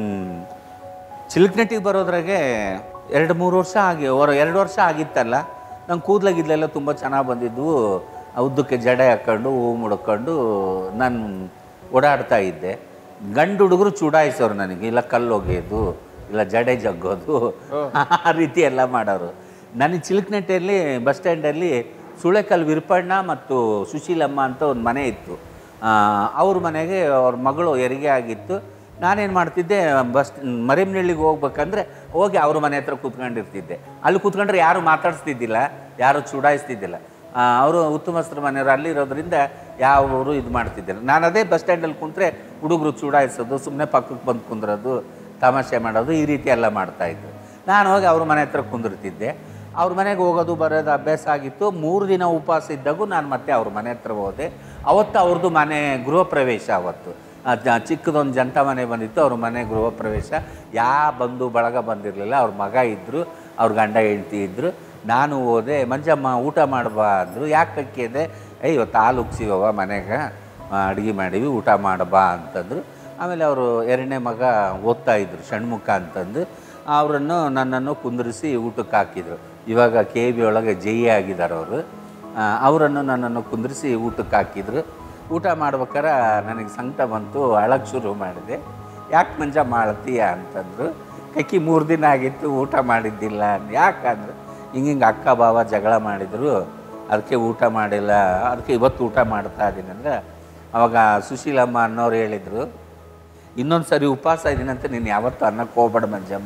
ಚಿಲ್ಕನಟ್ಟಿಗೆ ಬರೋದ್ರಾಗೆ 2-3 ವರ್ಷ 2 ವರ್ಷ ಆಗಿತ್ತಲ್ಲ. ನಂಗೆ ಕೂದಲಾಗಿದ್ಲೆಲ್ಲ ತುಂಬ ಚೆನ್ನಾಗಿ ಬಂದಿದ್ವು. ಉದ್ದಕ್ಕೆ ಜಡೆ ಹಾಕ್ಕೊಂಡು ಹೂವು ಮುಡ್ಕೊಂಡು ನಾನು ಓಡಾಡ್ತಾ ಇದ್ದೆ. ಗಂಡು ಹುಡುಗರು ಚುಡಾಯಿಸೋರು ನನಗೆ, ಇಲ್ಲ ಕಲ್ಲು ಒಗೆಯೋದು, ಇಲ್ಲ ಜಡೆ ಜಗ್ಗೋದು, ಆ ರೀತಿ ಎಲ್ಲ ಮಾಡೋರು. ನನಗೆ ಚಿಲ್ಕನಟ್ಟಿಯಲ್ಲಿ ಬಸ್ ಸ್ಟ್ಯಾಂಡಲ್ಲಿ ಸುಳೆಕಲ್ ವಿರಪಣ್ಣ ಮತ್ತು ಸುಶೀಲಮ್ಮ ಅಂತ ಒಂದು ಮನೆ ಇತ್ತು. ಅವ್ರ ಮನೆಗೆ ಅವ್ರ ಮಗಳು ಹೆರಿಗೆ ಆಗಿತ್ತು. ನಾನೇನು ಮಾಡ್ತಿದ್ದೆ, ಮರಿಯಮ್ನಹಳ್ಳಿಗೆ ಹೋಗ್ಬೇಕಂದ್ರೆ ಹೋಗಿ ಅವ್ರ ಮನೆ ಹತ್ರ ಕೂತ್ಕೊಂಡಿರ್ತಿದ್ದೆ. ಅಲ್ಲಿ ಕೂತ್ಕೊಂಡ್ರೆ ಯಾರು ಮಾತಾಡಿಸ್ತಿದ್ದಿಲ್ಲ, ಯಾರು ಚುಡಾಯಿಸ್ತಿದ್ದಿಲ್ಲ. ಅವರು ಉತ್ತಮಸ್ತ್ರ ಮನೆಯವರು ಅಲ್ಲಿರೋದ್ರಿಂದ ಯಾವರು ಇದು ಮಾಡ್ತಿದ್ದಿಲ್ಲ. ನಾನು ಅದೇ ಬಸ್ ಸ್ಟ್ಯಾಂಡಲ್ಲಿ ಕುಂತ್ರೆ ಹುಡುಗರು ಚುಡಾಯಿಸೋದು, ಸುಮ್ಮನೆ ಪಕ್ಕಕ್ಕೆ ಬಂದು ಕುಂದ್ರೋದು, ತಮಾಷೆ ಮಾಡೋದು, ಈ ರೀತಿ ಎಲ್ಲ ಮಾಡ್ತಾಯಿದ್ರು. ನಾನು ಹೋಗಿ ಅವ್ರ ಮನೆ ಹತ್ರ ಕುಂದಿರ್ತಿದ್ದೆ. ಅವ್ರ ಮನೆಗೆ ಹೋಗೋದು ಬರೋದು ಅಭ್ಯಾಸ ಆಗಿತ್ತು. 3 ದಿನ ಉಪವಾಸ ಇದ್ದಾಗೂ ನಾನು ಮತ್ತೆ ಅವ್ರ ಮನೆ ಹತ್ರ ಹೋದೆ. ಅವತ್ತು ಅವ್ರದ್ದು ಮನೆ ಗೃಹ ಪ್ರವೇಶ. ಅವತ್ತು ಚಿಕ್ಕದೊಂದು ಜಂಟ ಮನೆ ಬಂದಿತ್ತು, ಅವ್ರ ಮನೆ ಗೃಹ ಪ್ರವೇಶ. ಬಂಧು ಬಳಗ ಬಂದಿರಲಿಲ್ಲ. ಅವ್ರ ಮಗ ಇದ್ದರು, ಅವ್ರ ಗಂಡ ಹೆಂಡ್ತಿ ಇದ್ದರು. ನಾನು ಹೋದೆ. ಮಂಜಮ್ಮ ಊಟ ಮಾಡಬಾ ಅಂದರು. ಯಾಕೆ ಇದೆ? ಇವತ್ತು ಹಾಲು ಉಗ್ಸಿವವ ಮನೆಗೆ, ಅಡುಗೆ ಮಾಡೀವಿ, ಊಟ ಮಾಡಬಾ ಅಂತಂದರು. ಆಮೇಲೆ ಅವರು 2ನೇ ಮಗ ಓದ್ತಾಯಿದ್ರು, ಷಣ್ಮುಖ ಅಂತಂದು. ಅವರನ್ನು ನನ್ನನ್ನು ಕುಂದಿರಿಸಿ ಊಟಕ್ಕೆ ಹಾಕಿದರು. ಇವಾಗ KB ಒಳಗೆ ಜೈ ಆಗಿದ್ದಾರೆ ಅವರು. ಅವರನ್ನು ನನ್ನನ್ನು ಕುಂದಿರಿಸಿ ಊಟಕ್ಕೆ ಹಾಕಿದ್ರು. ಊಟ ಮಾಡ್ಬೇಕಾರೆ ನನಗೆ ಸಂಕಟ ಬಂತು, ಅಳಕ್ಕೆ ಶುರು ಮಾಡಿದೆ. ಯಾಕೆ ಮಂಜಮ್ಮ ಅಳ್ತೀಯ ಅಂತಂದರು. ಕಕ್ಕಿ 3 ದಿನ ಆಗಿತ್ತು ಊಟ ಮಾಡಿದ್ದಿಲ್ಲ. ಯಾಕಂದ್ರೆ ಹಿಂಗೆ ಅಕ್ಕ ಭಾವ ಜಗಳ ಮಾಡಿದರು, ಅದಕ್ಕೆ ಊಟ ಮಾಡಿಲ್ಲ, ಅದಕ್ಕೆ ಇವತ್ತು ಊಟ ಮಾಡ್ತಾ ಇದ್ದೀನಿ ಅಂದರೆ. ಅವಾಗ ಸುಶೀಲಮ್ಮ ಅನ್ನೋರು ಹೇಳಿದರು, ಇನ್ನೊಂದು ಸರಿ ಉಪವಾಸ ಇದ್ದೀನಂತ ನೀನು ಯಾವತ್ತೂ ಅನ್ನಕ್ಕೆ ಹೋಗ್ಬೇಡ ಮಂಜಮ್ಮ.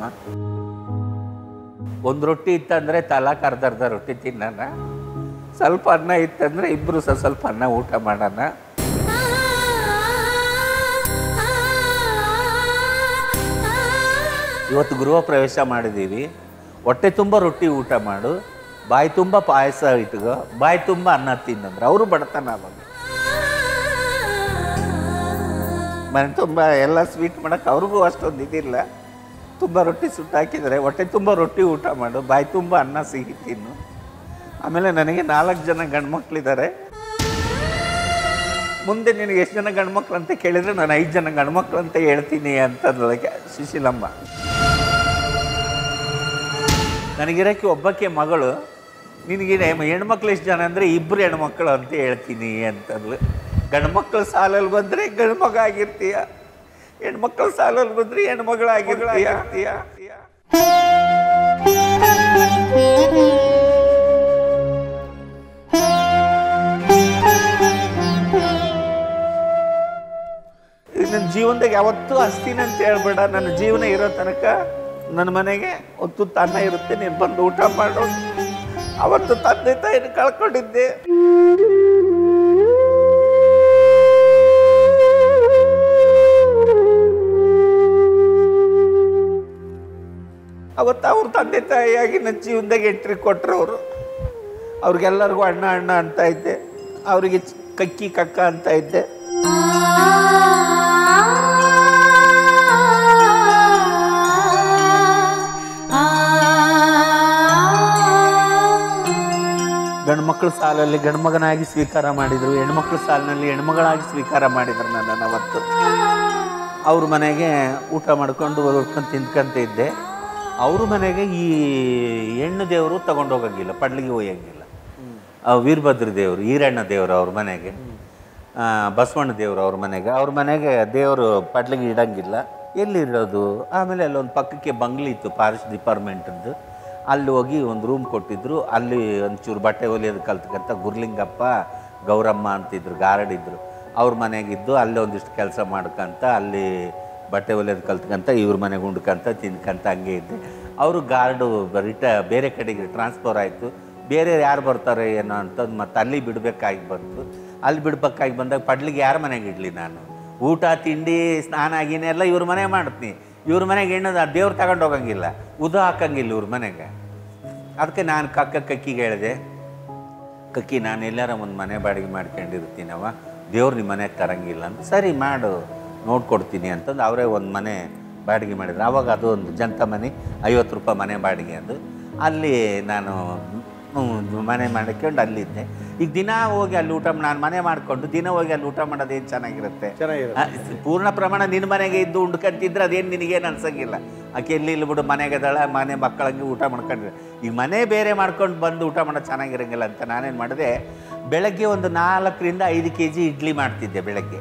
1 ರೊಟ್ಟಿ ಇತ್ತಂದರೆ ತಲಾಕ್ ಅರ್ಧ ರೊಟ್ಟಿ ತಿನ್ನೋಣ, ಸ್ವಲ್ಪ ಅನ್ನ ಇತ್ತಂದರೆ ಇಬ್ಬರು ಸ್ವಲ್ಪ ಅನ್ನ ಊಟ ಮಾಡೋಣ. ಇವತ್ತು ಗೃಹ ಪ್ರವೇಶ ಮಾಡಿದ್ದೀವಿ, ಹೊಟ್ಟೆ ತುಂಬ ರೊಟ್ಟಿ ಊಟ ಮಾಡು, ಬಾಯಿ ತುಂಬ ಪಾಯಸ ಇಟ್ಕೋ, ಬಾಯಿ ತುಂಬ ಅನ್ನ ತಿನ್ನಂದ್ರೆ. ಅವರು ಬಡತನ ಅವಾಗ. ಮನೆ ತುಂಬ ಎಲ್ಲ ಸ್ವೀಟ್ ಮಾಡೋಕ್ಕೆ ಅವ್ರಿಗೂ ಅಷ್ಟೊಂದು ಇದಿಲ್ಲ. ತುಂಬ ರೊಟ್ಟಿ ಸುಟ್ಟು ಹಾಕಿದರೆ ಹೊಟ್ಟೆ ತುಂಬ ರೊಟ್ಟಿ ಊಟ ಮಾಡು, ಬಾಯಿ ತುಂಬ ಅನ್ನ ಸಿಹಿ ತಿನ್ನು. ಆಮೇಲೆ ನನಗೆ 4 ಜನ ಗಂಡು ಮಕ್ಕಳಿದ್ದಾರೆ. ಮುಂದೆ ನಿನಗೆ ಎಷ್ಟು ಜನ ಗಂಡು ಮಕ್ಕಳು ಅಂತ ಕೇಳಿದರೆ ನಾನು 5 ಜನ ಗಂಡು ಮಕ್ಕಳು ಅಂತ ಹೇಳ್ತೀನಿ ಅಂತಂದಕ್ಕೆ ಸುಶೀಲಮ್ಮ. ನನಗಿರೋಕ್ಕೆ ಒಬ್ಬಕ್ಕೆ ಮಗಳು, ನಿನಗೆ ಹೆಣ್ಮಕ್ಳು ಎಷ್ಟು ಜನ ಅಂದರೆ 2 ಹೆಣ್ಮಕ್ಳು ಅಂತ ಹೇಳ್ತೀನಿ ಅಂತಂದ್ಲು. ಗಂಡು ಮಕ್ಕಳು ಸಾಲಲ್ಲಿ ಬಂದರೆ ಗಂಡು ಮಗ ಆಗಿರ್ತೀಯ, ಹೆಣ್ಮಕ್ಳು ಸಾಲಲ್ಲಿ ಬಂದರೆ ಹೆಣ್ಮಗಳಾಗಿರ್ತೀಯ. ನನ್ನ ಜೀವನದಾಗ ಯಾವತ್ತೂ ಹಸ್ತೀನಿ ಅಂತ ಹೇಳ್ಬೇಡ. ನನ್ನ ಜೀವನ ಇರೋ ತನಕ ನನ್ನ ಮನೆಗೆ ಒಂದು ತುತ್ತು ಅನ್ನ ಇರುತ್ತೆ, ನೀನು ಬಂದು ಊಟ ಮಾಡು. ಅವತ್ತು ತಂದೆ ತಾಯಿನ ಕಳ್ಕೊಂಡಿದ್ದೆ. ಅವತ್ತು ಅವ್ರ ತಂದೆ ತಾಯಿಯಾಗಿ ನನ್ನ ಜೀವನದಾಗ ಎಂಟ್ರಿ ಕೊಟ್ಟರು. ಅವರು ಅವ್ರಿಗೆಲ್ಲರಿಗೂ ಅಣ್ಣ ಅಣ್ಣ ಅಂತ ಇದ್ದೆ, ಅವರಿಗೆ ಕಕ್ಕಿ ಕಕ್ಕ ಅಂತ ಇದ್ದೆ. ಗಂಡ್ಮಕ್ಳ ಸಾಲಲ್ಲಿ ಗಂಡ್ಮಗನಾಗಿ ಸ್ವೀಕಾರ ಮಾಡಿದರು, ಹೆಣ್ಮಕ್ಳ ಸಾಲಿನಲ್ಲಿ ಹೆಣ್ಮಗಳಾಗಿ ಸ್ವೀಕಾರ ಮಾಡಿದ್ರು ನನ್ನನ್ನು. ಅವತ್ತು ಅವ್ರ ಮನೆಗೆ ಊಟ ಮಾಡ್ಕೊಂಡು ಹೊರ್ಕೊಂಡು ತಿಂದ್ಕೊಂತ ಇದ್ದೆ. ಅವ್ರ ಮನೆಗೆ ಈ ಹೆಣ್ಣು ದೇವರು ತಗೊಂಡೋಗಂಗಿಲ್ಲ, ಪಡ್ಲಿಗೆ ಒಯ್ಯಂಗಿಲ್ಲ. ವೀರಭದ್ರ ದೇವರು, ಈರಣ್ಣ ದೇವರು ಅವ್ರ ಮನೆಗೆ, ಬಸವಣ್ಣ ದೇವರು ಅವ್ರ ಮನೆಗೆ ದೇವರು ಪಡ್ಲಿಗೆ ಇಡಂಗಿಲ್ಲ. ಎಲ್ಲಿರೋದು? ಆಮೇಲೆ ಅಲ್ಲೊಂದು ಪಕ್ಕಕ್ಕೆ ಬಂಗ್ಲಿ ಇತ್ತು ಫಾರೆಸ್ಟ್ ಡಿಪಾರ್ಟ್ಮೆಂಟದ್ದು. ಅಲ್ಲಿ ಹೋಗಿ ಒಂದು ರೂಮ್ ಕೊಟ್ಟಿದ್ರು. ಅಲ್ಲಿ ಒಂಚೂರು ಬಟ್ಟೆ ಹೊಲಿಯೋದು ಕಲ್ತ್ಕಂತ ಗುರ್ಲಿಂಗಪ್ಪ ಗೌರಮ್ಮ ಅಂತಿದ್ರು, ಗಾರ್ಡ್ ಇದ್ದರು. ಅವ್ರ ಮನೆಗಿದ್ದು ಅಲ್ಲೇ ಒಂದಿಷ್ಟು ಕೆಲಸ ಮಾಡ್ಕಂತ ಅಲ್ಲಿ ಬಟ್ಟೆ ಹೊಲಿಯೋದು ಕಲ್ತ್ಕಂತ ಇವ್ರ ಮನೆಗೆ ಉಂಡ್ಕಂತ ತಿನ್ಕಂತ ಹಂಗೆ ಇದ್ದೆ. ಅವರು ಗಾರ್ಡು ಬೇರೆ ಕಡೆಗೆ ಟ್ರಾನ್ಸ್ಫರ್ ಆಯಿತು. ಬೇರೆ ಯಾರು ಬರ್ತಾರೆ ಏನೋ ಅಂತಂದು ಮತ್ತೆ ಅಲ್ಲಿ ಬಿಡಬೇಕಾಗಿ ಬಂತು. ಅಲ್ಲಿ ಬಿಡ್ಬೇಕಾಗಿ ಬಂದಾಗ ಪಡ್ಲಿಗೆ ಯಾರ ಮನೆಗೆ ಇಡಲಿ ನಾನು? ಊಟ ತಿಂಡಿ ಸ್ನಾನ ಆಗಿನೆಲ್ಲ ಇವ್ರ ಮನೆ ಮಾಡ್ತೀನಿ. ಇವ್ರ ಮನೆಗೆ ಹೆಣ್ಣದ ದೇವ್ರು ತಗೊಂಡು ಹೋಗಂಗಿಲ್ಲ, ಉದ ಹಾಕಂಗಿಲ್ಲ ಇವ್ರ ಮನೆಗೆ. ಅದಕ್ಕೆ ನಾನು ಕಕ್ಕಿಗೆ ಹೇಳಿದೆ, ಕಕ್ಕಿ ನಾನು ಎಲ್ಲಾರ ಒಂದು ಮನೆ ಬಾಡಿಗೆ ಮಾಡ್ಕೊಂಡಿರ್ತೀನವ, ದೇವ್ರು ನಿಮ್ಮ ಮನೆಗೆ ತರಂಗಿಲ್ಲ ಅಂತ. ಸರಿ ಮಾಡು, ನೋಡ್ಕೊಡ್ತೀನಿ ಅಂತಂದು ಅವರೇ ಒಂದು ಮನೆ ಬಾಡಿಗೆ ಮಾಡಿದ್ರು. ಆವಾಗ ಅದು ಒಂದು ಜಂತ ಮನೆ, 50 ರೂಪಾಯಿ ಮನೆ ಬಾಡಿಗೆ. ಅದು ಅಲ್ಲಿ ನಾನು ಮನೆ ಮಾಡ್ಕೊಂಡು ಅಲ್ಲಿದ್ದೆ. ಈಗ ದಿನ ಹೋಗಿ ಅಲ್ಲಿ ಊಟ, ನಾನು ಮನೆ ಮಾಡಿಕೊಂಡು ದಿನ ಹೋಗಿ ಅಲ್ಲಿ ಊಟ ಮಾಡೋದು ಏನು ಚೆನ್ನಾಗಿರುತ್ತೆ? ಪೂರ್ಣ ಪ್ರಮಾಣ ನಿನ್ನ ಮನೆಗೆ ಇದ್ದು ಉಂಡ್ಕೊಂತಿದ್ರೆ ಅದೇನು ನಿನಗೇನು ಅನ್ಸಂಗಿಲ್ಲ. ಆಕೆ ಇಲ್ಲಿ ಬಿಡು ಮನೆಗೆ ಅದಳ, ಮನೆ ಮಕ್ಕಳಂಗೆ ಊಟ ಮಾಡ್ಕೊಂಡ್ರೆ. ಈಗ ಮನೆ ಬೇರೆ ಮಾಡ್ಕೊಂಡು ಬಂದು ಊಟ ಮಾಡೋದು ಚೆನ್ನಾಗಿರಂಗಿಲ್ಲ ಅಂತ ನಾನೇನು ಮಾಡಿದೆ, ಬೆಳಗ್ಗೆ ಒಂದು 4 ರಿಂದ 5 kg ಇಡ್ಲಿ ಮಾಡ್ತಿದ್ದೆ. ಬೆಳಗ್ಗೆ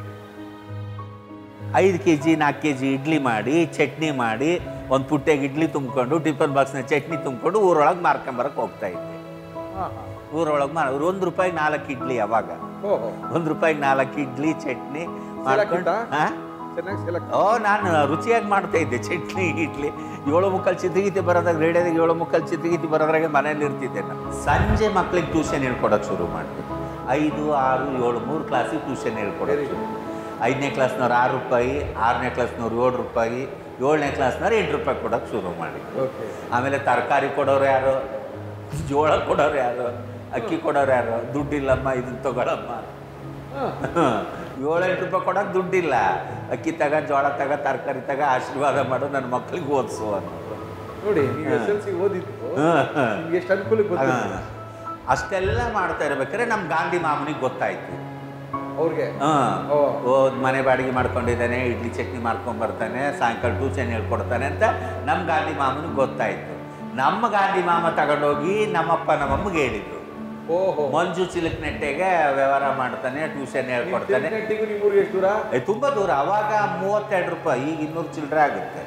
5 kg 4 kg ಇಡ್ಲಿ ಮಾಡಿ, ಚಟ್ನಿ ಮಾಡಿ, ಒಂದು ಪುಟ್ಟೆಗೆ ಇಡ್ಲಿ ತುಂಬಿಕೊಂಡು ಟಿಫನ್ ಬಾಕ್ಸ್ನ ಚಟ್ನಿ ತುಂಬಿಕೊಂಡು ಊರೊಳಗೆ ಮಾರ್ಕೊಂಬರಕ್ಕೆ ಹೋಗ್ತಾಯಿದ್ದೆ. ಊರೊಳಗೆ ₹1 4 ಇಡ್ಲಿ. ಅವಾಗ ₹1 4 ಇಡ್ಲಿ ಚಟ್ನಿ ಮಾಡ್ಕೊಂಡು ನಾನು ರುಚಿಯಾಗಿ ಮಾಡ್ತಾ ಇದ್ದೆ. ಚಟ್ನಿ ಇಡ್ಲಿ 7 ಮುಕ್ಕಾಲು ಚಿತ್ರಗೀತಿ ಬರೋದಾಗ, ರೇಡಿಯೋದಾಗ 7 ಮುಕ್ಕಾಲು ಚಿತ್ರಗೀತಿ ಬರೋದ್ರಾಗೆ ಮನೇಲಿ ಇರ್ತಿದ್ದೆ ನಾನು. ಸಂಜೆ ಮಕ್ಳಿಗೆ ಟ್ಯೂಷನ್ ಹೇಳ್ಕೊಡೋಕೆ ಶುರು ಮಾಡಿದೆ. 5, 6, 7 3 ಕ್ಲಾಸಿಗೆ ಟ್ಯೂಷನ್ ಹೇಳ್ಕೊಡೋಕೆ ಶುರು. 5ನೇ ಕ್ಲಾಸ್ನವ್ರು ₹6, 6ನೇ ಕ್ಲಾಸ್ನವ್ರು ₹7, 7ನೇ ಕ್ಲಾಸ್ನವ್ರು ₹8 ಕೊಡೋಕೆ ಶುರು ಮಾಡಿ. ಆಮೇಲೆ ತರಕಾರಿ ಕೊಡೋರು ಯಾರು, ಜೋಳ ಕೊಡೋರು ಯಾರು, ಅಕ್ಕಿ ಕೊಡೋರು ಯಾರು, ದುಡ್ಡಿಲ್ಲಮ್ಮ ಇದನ್ನ ತಗೊಳಮ್ಮ. 7-8 ಕೊಡೋಕೆ ದುಡ್ಡಿಲ್ಲ, ಅಕ್ಕಿ ತಗ, ಜೋಳ ತಗ, ತರಕಾರಿ ತಗ, ಆಶೀರ್ವಾದ ಮಾಡು, ನನ್ನ ಮಕ್ಳಿಗೆ ಓದಿಸು ಅನ್ನೋ. ನೋಡಿ, ಎಷ್ಟು ಅನುಕೂಲ. ಅಷ್ಟೆಲ್ಲ ಮಾಡ್ತಾ ಇರ್ಬೇಕಾದ್ರೆ ನಮ್ಮ ಗಾಂಧಿ ಮಾಮನಿಗೆ ಗೊತ್ತಾಯ್ತು. ಅವ್ರಿಗೆ ಮನೆ ಬಾಡಿಗೆ ಮಾಡ್ಕೊಂಡಿದ್ದಾನೆ, ಇಡ್ಲಿ ಚಟ್ನಿ ಮಾಡ್ಕೊಂಡು ಬರ್ತಾನೆ, ಸಾಯಂಕಾಲ ಟ್ಯೂಷನ್ ಹೇಳ್ಕೊಡ್ತಾನೆ ಅಂತ ನಮ್ಮ ಗಾಂಧಿ ಮಾಮನಿಗೆ ಗೊತ್ತಾಯ್ತು. ನಮ್ಮ ಗಾಂಧಿ ಮಾಮ ತಗೊಂಡೋಗಿ ನಮ್ಮಪ್ಪ ನಮ್ಮಮ್ಮಗೆ ಹೇಳಿದ್ರು, ಮಂಜು ಚಿಲಕ್ ನೆಟ್ಟೆಗೆ ವ್ಯವಹಾರ ಮಾಡ್ತಾನೆ, ಟ್ಯೂಷನ್ ಹೇಳ್ಕೊಡ್ತಾನೆ. ತುಂಬಾ ದೂರ. ಅವಾಗ ₹32, ಈಗ 200 ಚಿಲ್ಲರೆ ಆಗುತ್ತೆ.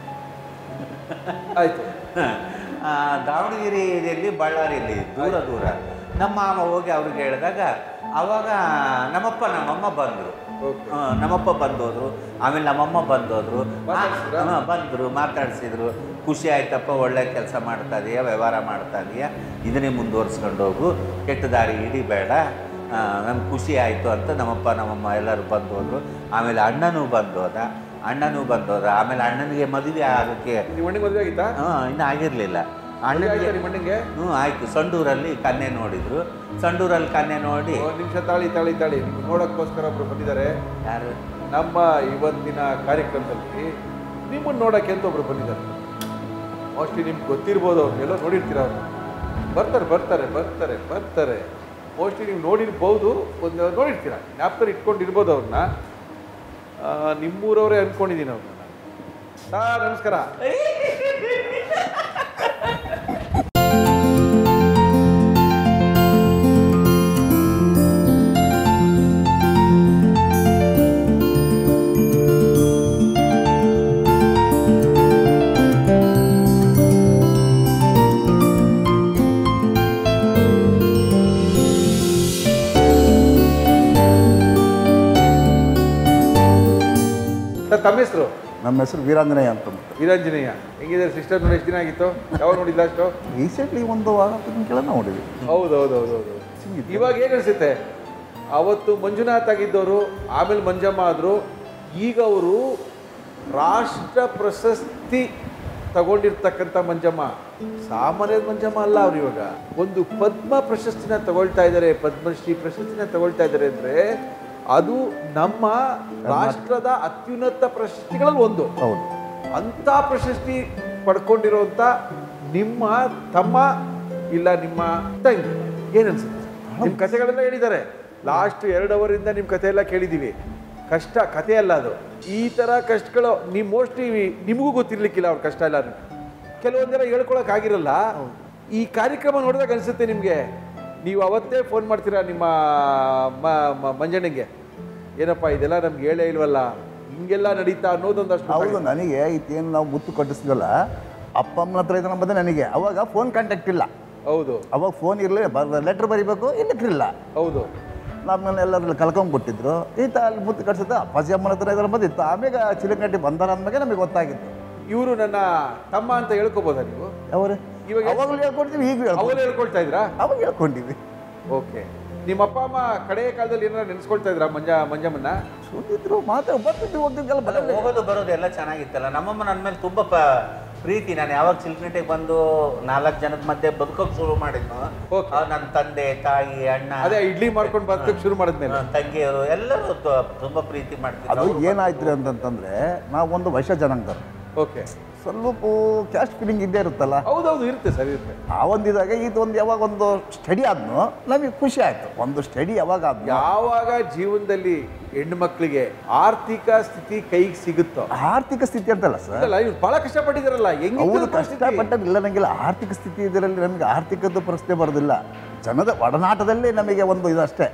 ಆಯ್ತು. ದಾವಣಗೆರೆಯಲ್ಲಿ, ಬಳ್ಳಾರಿಯಲ್ಲಿ ದೂರ. ನಮ್ಮ ಮಾಮ ಹೋಗಿ ಅವ್ರಿಗೆ ಹೇಳಿದಾಗ ಅವಾಗ ನಮ್ಮಪ್ಪ ನಮ್ಮಮ್ಮ ಬಂದರು. ನಮ್ಮಪ್ಪ ಬಂದೋದ್ರು, ಆಮೇಲೆ ನಮ್ಮಮ್ಮ ಬಂದೋದ್ರು, ಬಂದರು, ಮಾತಾಡಿಸಿದ್ರು. ಖುಷಿ ಆಯ್ತಪ್ಪ, ಒಳ್ಳೆ ಕೆಲಸ ಮಾಡ್ತಾ ಇದೆಯಾ, ವ್ಯವಹಾರ ಮಾಡ್ತಾ ಇದೆಯಾ, ಇದನ್ನೇ ಮುಂದುವರ್ಸ್ಕೊಂಡು ಹೋಗು, ಕೆಟ್ಟ ದಾರಿ ಹಿಡಿಬೇಡ, ನಮ್ಗೆ ಖುಷಿ ಆಯಿತು ಅಂತ ನಮ್ಮಪ್ಪ ನಮ್ಮಮ್ಮ ಎಲ್ಲರೂ ಬಂದೋದ್ರು. ಆಮೇಲೆ ಅಣ್ಣನೂ ಬಂದೋದ. ಆಮೇಲೆ ಅಣ್ಣನಿಗೆ ಮದುವೆ ಆಗೋಕ್ಕೆ ಮದುವೆ ಆಗಿತ್ತಾ? ಇನ್ನೂ ಆಗಿರಲಿಲ್ಲ ಅಣ್ಣನಿಗೆ. ಆಯಿತು. ಸಂಡೂರಲ್ಲಿ ಕನ್ಯೆ ನೋಡಿದ್ರು. ಸಂಡೂರಲ್ಲಿ ಕನ್ಯೆ ನೋಡಿ, ನಿಮಿಷ ತಾಳಿ ನಿಮ್ಗೆ ನೋಡೋಕ್ಕೋಸ್ಕರ ಒಬ್ರು ಬಂದಿದ್ದಾರೆ. ಯಾರು? ನಮ್ಮ ಇವತ್ತಿನ ಕಾರ್ಯಕ್ರಮದಲ್ಲಿ ನಿಮ್ಮನ್ನು ನೋಡೋಕ್ಕೆ ಅಂತ ಒಬ್ರು ಬಂದಿದ್ದಾರೆ. ಮೋಸ್ಟ್ಲಿ ನಿಮ್ಗೆ ಗೊತ್ತಿರ್ಬೋದು, ಅವ್ರಿಗೆಲ್ಲ ನೋಡಿರ್ತೀರ. ಅವರು ಬರ್ತಾರೆ. ಮೋಸ್ಟ್ಲಿ ನೀವು ನೋಡಿರ್ಬೋದು, ಒಂದು ನೋಡಿರ್ತೀರ, ಜ್ಞಾಪಕದಲ್ಲಿ ಇಟ್ಕೊಂಡಿರ್ಬೋದು ಅವ್ರನ್ನ. ನಿಮ್ಮೂರವರೇ ಅಂದ್ಕೊಂಡಿದ್ದೀನಿ ಅವ್ರನ್ನ. ನಮಸ್ಕಾರ. ಸರ್ ತಮ್ಮ ಹೆಸರು? ನಮ್ಮ ಹೆಸರು ವೀರಾಂಜನೇಯ ಅಂತ. ವೀರಾಂಜನೇಯ. ಹೆಂಗಿದೆ ಸಿಸ್ಟರ್ ನೋಡಿ ಎಷ್ಟು ದಿನ ಆಗಿತ್ತು? ಯಾವಾಗ ನೋಡಿಲ್ಲ ಅಷ್ಟು? ರೀಸೆಂಟ್ಲಿ ಒಂದು ವಾರ ಕೆಳಗೆ ನೋಡಿದ್ವಿ. ಹೌದು. ಇವಾಗ ಏನು ಅನಿಸುತ್ತೆ? ಅವತ್ತು ಮಂಜುನಾಥ್ ಆಗಿದ್ದವರು, ಆಮೇಲೆ ಮಂಜಮ್ಮ ಆದರು, ಈಗ ಅವರು ರಾಷ್ಟ್ರ ಪ್ರಶಸ್ತಿ ತಗೊಂಡಿರ್ತಕ್ಕಂಥ ಮಂಜಮ್ಮ, ಸಾಮಾನ್ಯ ಮಂಜಮ್ಮ ಅಲ್ಲ. ಅವ್ರು ಇವಾಗ ಒಂದು ಪದ್ಮ ಪ್ರಶಸ್ತಿನ ತಗೊಳ್ತಾ ಇದ್ದಾರೆ, ಪದ್ಮಶ್ರೀ ಪ್ರಶಸ್ತಿನ ತಗೊಳ್ತಾ ಇದ್ದಾರೆ ಅಂದರೆ ಅದು ನಮ್ಮ ರಾಷ್ಟ್ರದ ಅತ್ಯುನ್ನತ ಪ್ರಶಸ್ತಿಗಳಲ್ಲಿ ಒಂದು. ಹೌದು. ಅಂಥ ಪ್ರಶಸ್ತಿ ಪಡ್ಕೊಂಡಿರೋಂಥ ನಿಮ್ಮ ತಮ್ಮ ಇಲ್ಲ ನಿಮ್ಮ ತಂಗಿ ಏನನ್ಸುತ್ತೆ? ನಿಮ್ಮ ಕಥೆಗಳೆಲ್ಲ ಹೇಳಿದ್ದಾರೆ. ಲಾಸ್ಟ್ 2 ಅವರಿಂದ ನಿಮ್ಮ ಕಥೆ ಎಲ್ಲ ಕೇಳಿದ್ದೀವಿ. ಕಷ್ಟ ಕಥೆ ಅಲ್ಲ ಅದು. ಈ ಥರ ಕಷ್ಟಗಳು ನೀವು ಮೋಸ್ಟ್ಲಿ ನಿಮಗೂ ಗೊತ್ತಿರ್ಲಿಕ್ಕಿಲ್ಲ ಅವ್ರ ಕಷ್ಟ ಎಲ್ಲ. ಕೆಲವೊಂದೆಲ್ಲ ಹೇಳ್ಕೊಳಕ್ಕಾಗಿರಲ್ಲ. ಈ ಕಾರ್ಯಕ್ರಮ ನೋಡಿದಾಗ ಅನಿಸುತ್ತೆ ನಿಮಗೆ, ನೀವು ಅವತ್ತೇ ಫೋನ್ ಮಾಡ್ತೀರಾ ನಿಮ್ಮ ಮಂಜಣ್ಣಂಗೆ, ಏನಪ್ಪ ಇದೆಲ್ಲ ನಮ್ಗೆ ಹೇಳೇ ಇಲ್ವಲ್ಲ, ಹಿಂಗೆಲ್ಲ ನಡೀತಾ ಅನ್ನೋದೊಂದಷ್ಟು. ಹೌದು. ನನಗೆ ಇದೇನು ನಾವು ಮುತ್ತು ಕಟ್ಟಿಸಿದ್ವಲ್ಲ, ಅಪ್ಪ ಅಮ್ಮನ ಹತ್ರ ಇದೆ ನಂಬದೆ ನನಗೆ. ಅವಾಗ ಫೋನ್ ಕಾಂಟ್ಯಾಕ್ಟ್ ಇಲ್ಲ. ಹೌದು. ಅವಾಗ ಫೋನ್ ಇರಲಿಲ್ಲ, ಲೆಟ್ರ್ ಬರೀಬೇಕು, ಇಲ್ಲಕ್ಕಿಲ್ಲ. ಹೌದು. ನಮ್ಮನ್ನ ಎಲ್ಲರೂ ಕಳ್ಕೊಂಡ್ಬಿಟ್ಟಿದ್ರು. ಈತ ಅಲ್ಲಿ ಮುತ್ತು ಕಟ್ಸಿದ್ದ ಅಪ್ಪಾಜಿ ಅಮ್ಮನ ಹತ್ರ ಇದರ ಬಂದಿತ್ತು. ಆಮೇಲೆ ಚಿಲಕಟ್ಟಿ ಬಂದಾರ ಅಂದ್ಮೇಲೆ ನಮಗೆ ಗೊತ್ತಾಗಿತ್ತು. ಇವರು ನನ್ನ ತಮ್ಮ ಅಂತ ಹೇಳ್ಕೊಬೋದಾ ನೀವು? ಅವರು ಇವಾಗ ಅವಾಗಲೂ ಹೇಳ್ಕೊಡ್ತೀವಿ, ಈಗಲೂ ಅವಾಗ ಹೇಳ್ಕೊಳ್ತಾ ಇದ್ರಾ? ಅವಾಗ ಹೇಳ್ಕೊಂಡಿದ್ವಿ. ಓಕೆ. ನಿಮ್ಮ ಅಪ್ಪ ಅಮ್ಮ ಕಡೆಯ ಕಾಲದಲ್ಲಿ ಏನಾರ ನೆನೆಸ್ಕೊಳ್ತಾ ಇದ್ರಾ ಮಂಜಮ್ಮನ್ನ? ಸುದ್ದಿದ್ರು ಬರ್ತಿದ್ವಿ, ಹೋಗ್ತಿದ್ದೆಲ್ಲ ಹೋಗೋದು ಬರೋದು ಎಲ್ಲ ಚೆನ್ನಾಗಿತ್ತಲ್ಲ. ನಮ್ಮಮ್ಮ ನನ್ನ ಮೇಲೆ ತುಂಬ ಪ್ರೀತಿ. ನಾನು ಯಾವಾಗ ಚಿಲ್ಕನಟೆಗೆ ಬಂದು 4 ಜನದ ಮಧ್ಯೆ ಬದುಕೋಕೆ ಶುರು ಮಾಡಿದ್ನು, ನನ್ನ ತಂದೆ ತಾಯಿ ಅಣ್ಣ, ಅದೇ ಇಡ್ಲಿ ಮಾಡ್ಕೊಂಡು ಬದುಕೋಕೆ ಶುರು ಮಾಡಿದ್ಮೇಲೆ ತಂಗಿಯವರು ಎಲ್ಲರೂ ತುಂಬ ಪ್ರೀತಿ ಮಾಡ್ತಿದ್ರು. ಅದು ಏನಾಯ್ತು ಅಂತಂತಂದ್ರೆ, ನಾವು ಒಂದು ವೈಶ್ಯ ಜನಾಂಗದವರು. ಓಕೆ. ಸ್ವಲ್ಪ ಕ್ಯಾಸ್ಟ್ ಫೀಲಿಂಗ್ ಇದ್ದೇ ಇರುತ್ತಲ್ಲ. ಹೌದೌದು, ಇರುತ್ತೆ ಸರ್, ಇರುತ್ತೆ. ಆ ಒಂದಿದಾಗ ಇದೊಂದು ಯಾವಾಗ ಒಂದು ಸ್ಟಡಿ ಆದ್ನು ನಮಗೆ ಖುಷಿ ಆಯ್ತು. ಒಂದು ಸ್ಟಡಿ ಯಾವಾಗ ಆದ್ನು, ಯಾವಾಗ ಜೀವನದಲ್ಲಿ ಹೆಣ್ಣು ಮಕ್ಕಳಿಗೆ ಆರ್ಥಿಕ ಸ್ಥಿತಿ ಕೈಗೆ ಸಿಗುತ್ತೋ. ಆರ್ಥಿಕ ಸ್ಥಿತಿ ಅಂತಲ್ಲ ಸರ್, ಅಲ್ಲ ಇವ್ರು ಬಹಳ ಕಷ್ಟಪಟ್ಟಿದಾರಲ್ಲ. ಹೌದು, ಕಷ್ಟಪಟ್ಟದಿಲ್ಲ ನಂಗಿಲ್ಲ. ಆರ್ಥಿಕ ಸ್ಥಿತಿ ಇದರಲ್ಲಿ ನಮಗೆ ಆರ್ಥಿಕದ ಪ್ರಶ್ನೆ ಬರೋದಿಲ್ಲ. ಜನದ ಒಡನಾಟದಲ್ಲಿ ನಮಗೆ ಒಂದು ಇದಷ್ಟೇ.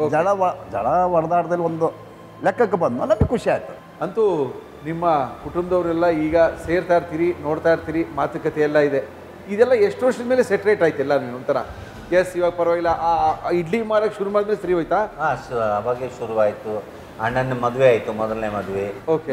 ಜಡ ಒಡನಾಟದಲ್ಲಿ ಒಂದು ಲೆಕ್ಕಕ್ಕೆ ಬಂದು ನಮಗೆ ಖುಷಿ ಆಯ್ತು. ಅಂತೂ ನಿಮ್ಮ ಕುಟುಂಬದವರೆಲ್ಲ ಈಗ ಸೇರ್ತಾ ಇರ್ತೀರಿ, ನೋಡ್ತಾ ಇರ್ತೀರಿ, ಮಾತುಕತೆ ಎಲ್ಲ ಇದೆ. ಇದೆಲ್ಲ ಎಷ್ಟು ವರ್ಷದ ಮೇಲೆ ಸೆಟ್ರೇಟ್ ಆಯ್ತಿಲ್ಲ ನೀವು ಒಂಥರ? ಎಸ್, ಇವಾಗ ಪರವಾಗಿಲ್ಲ. ಇಡ್ಲಿ ಮಾರಕ್ಕೆ ಶುರು ಮಾಡಿದ್ರೆ ಸರಿ ಹೋಯ್ತಾ? ಅವಾಗೇ ಶುರುವಾಯಿತು. ಅಣ್ಣನ ಮದುವೆ ಆಯಿತು, ಮೊದಲನೇ ಮದುವೆ.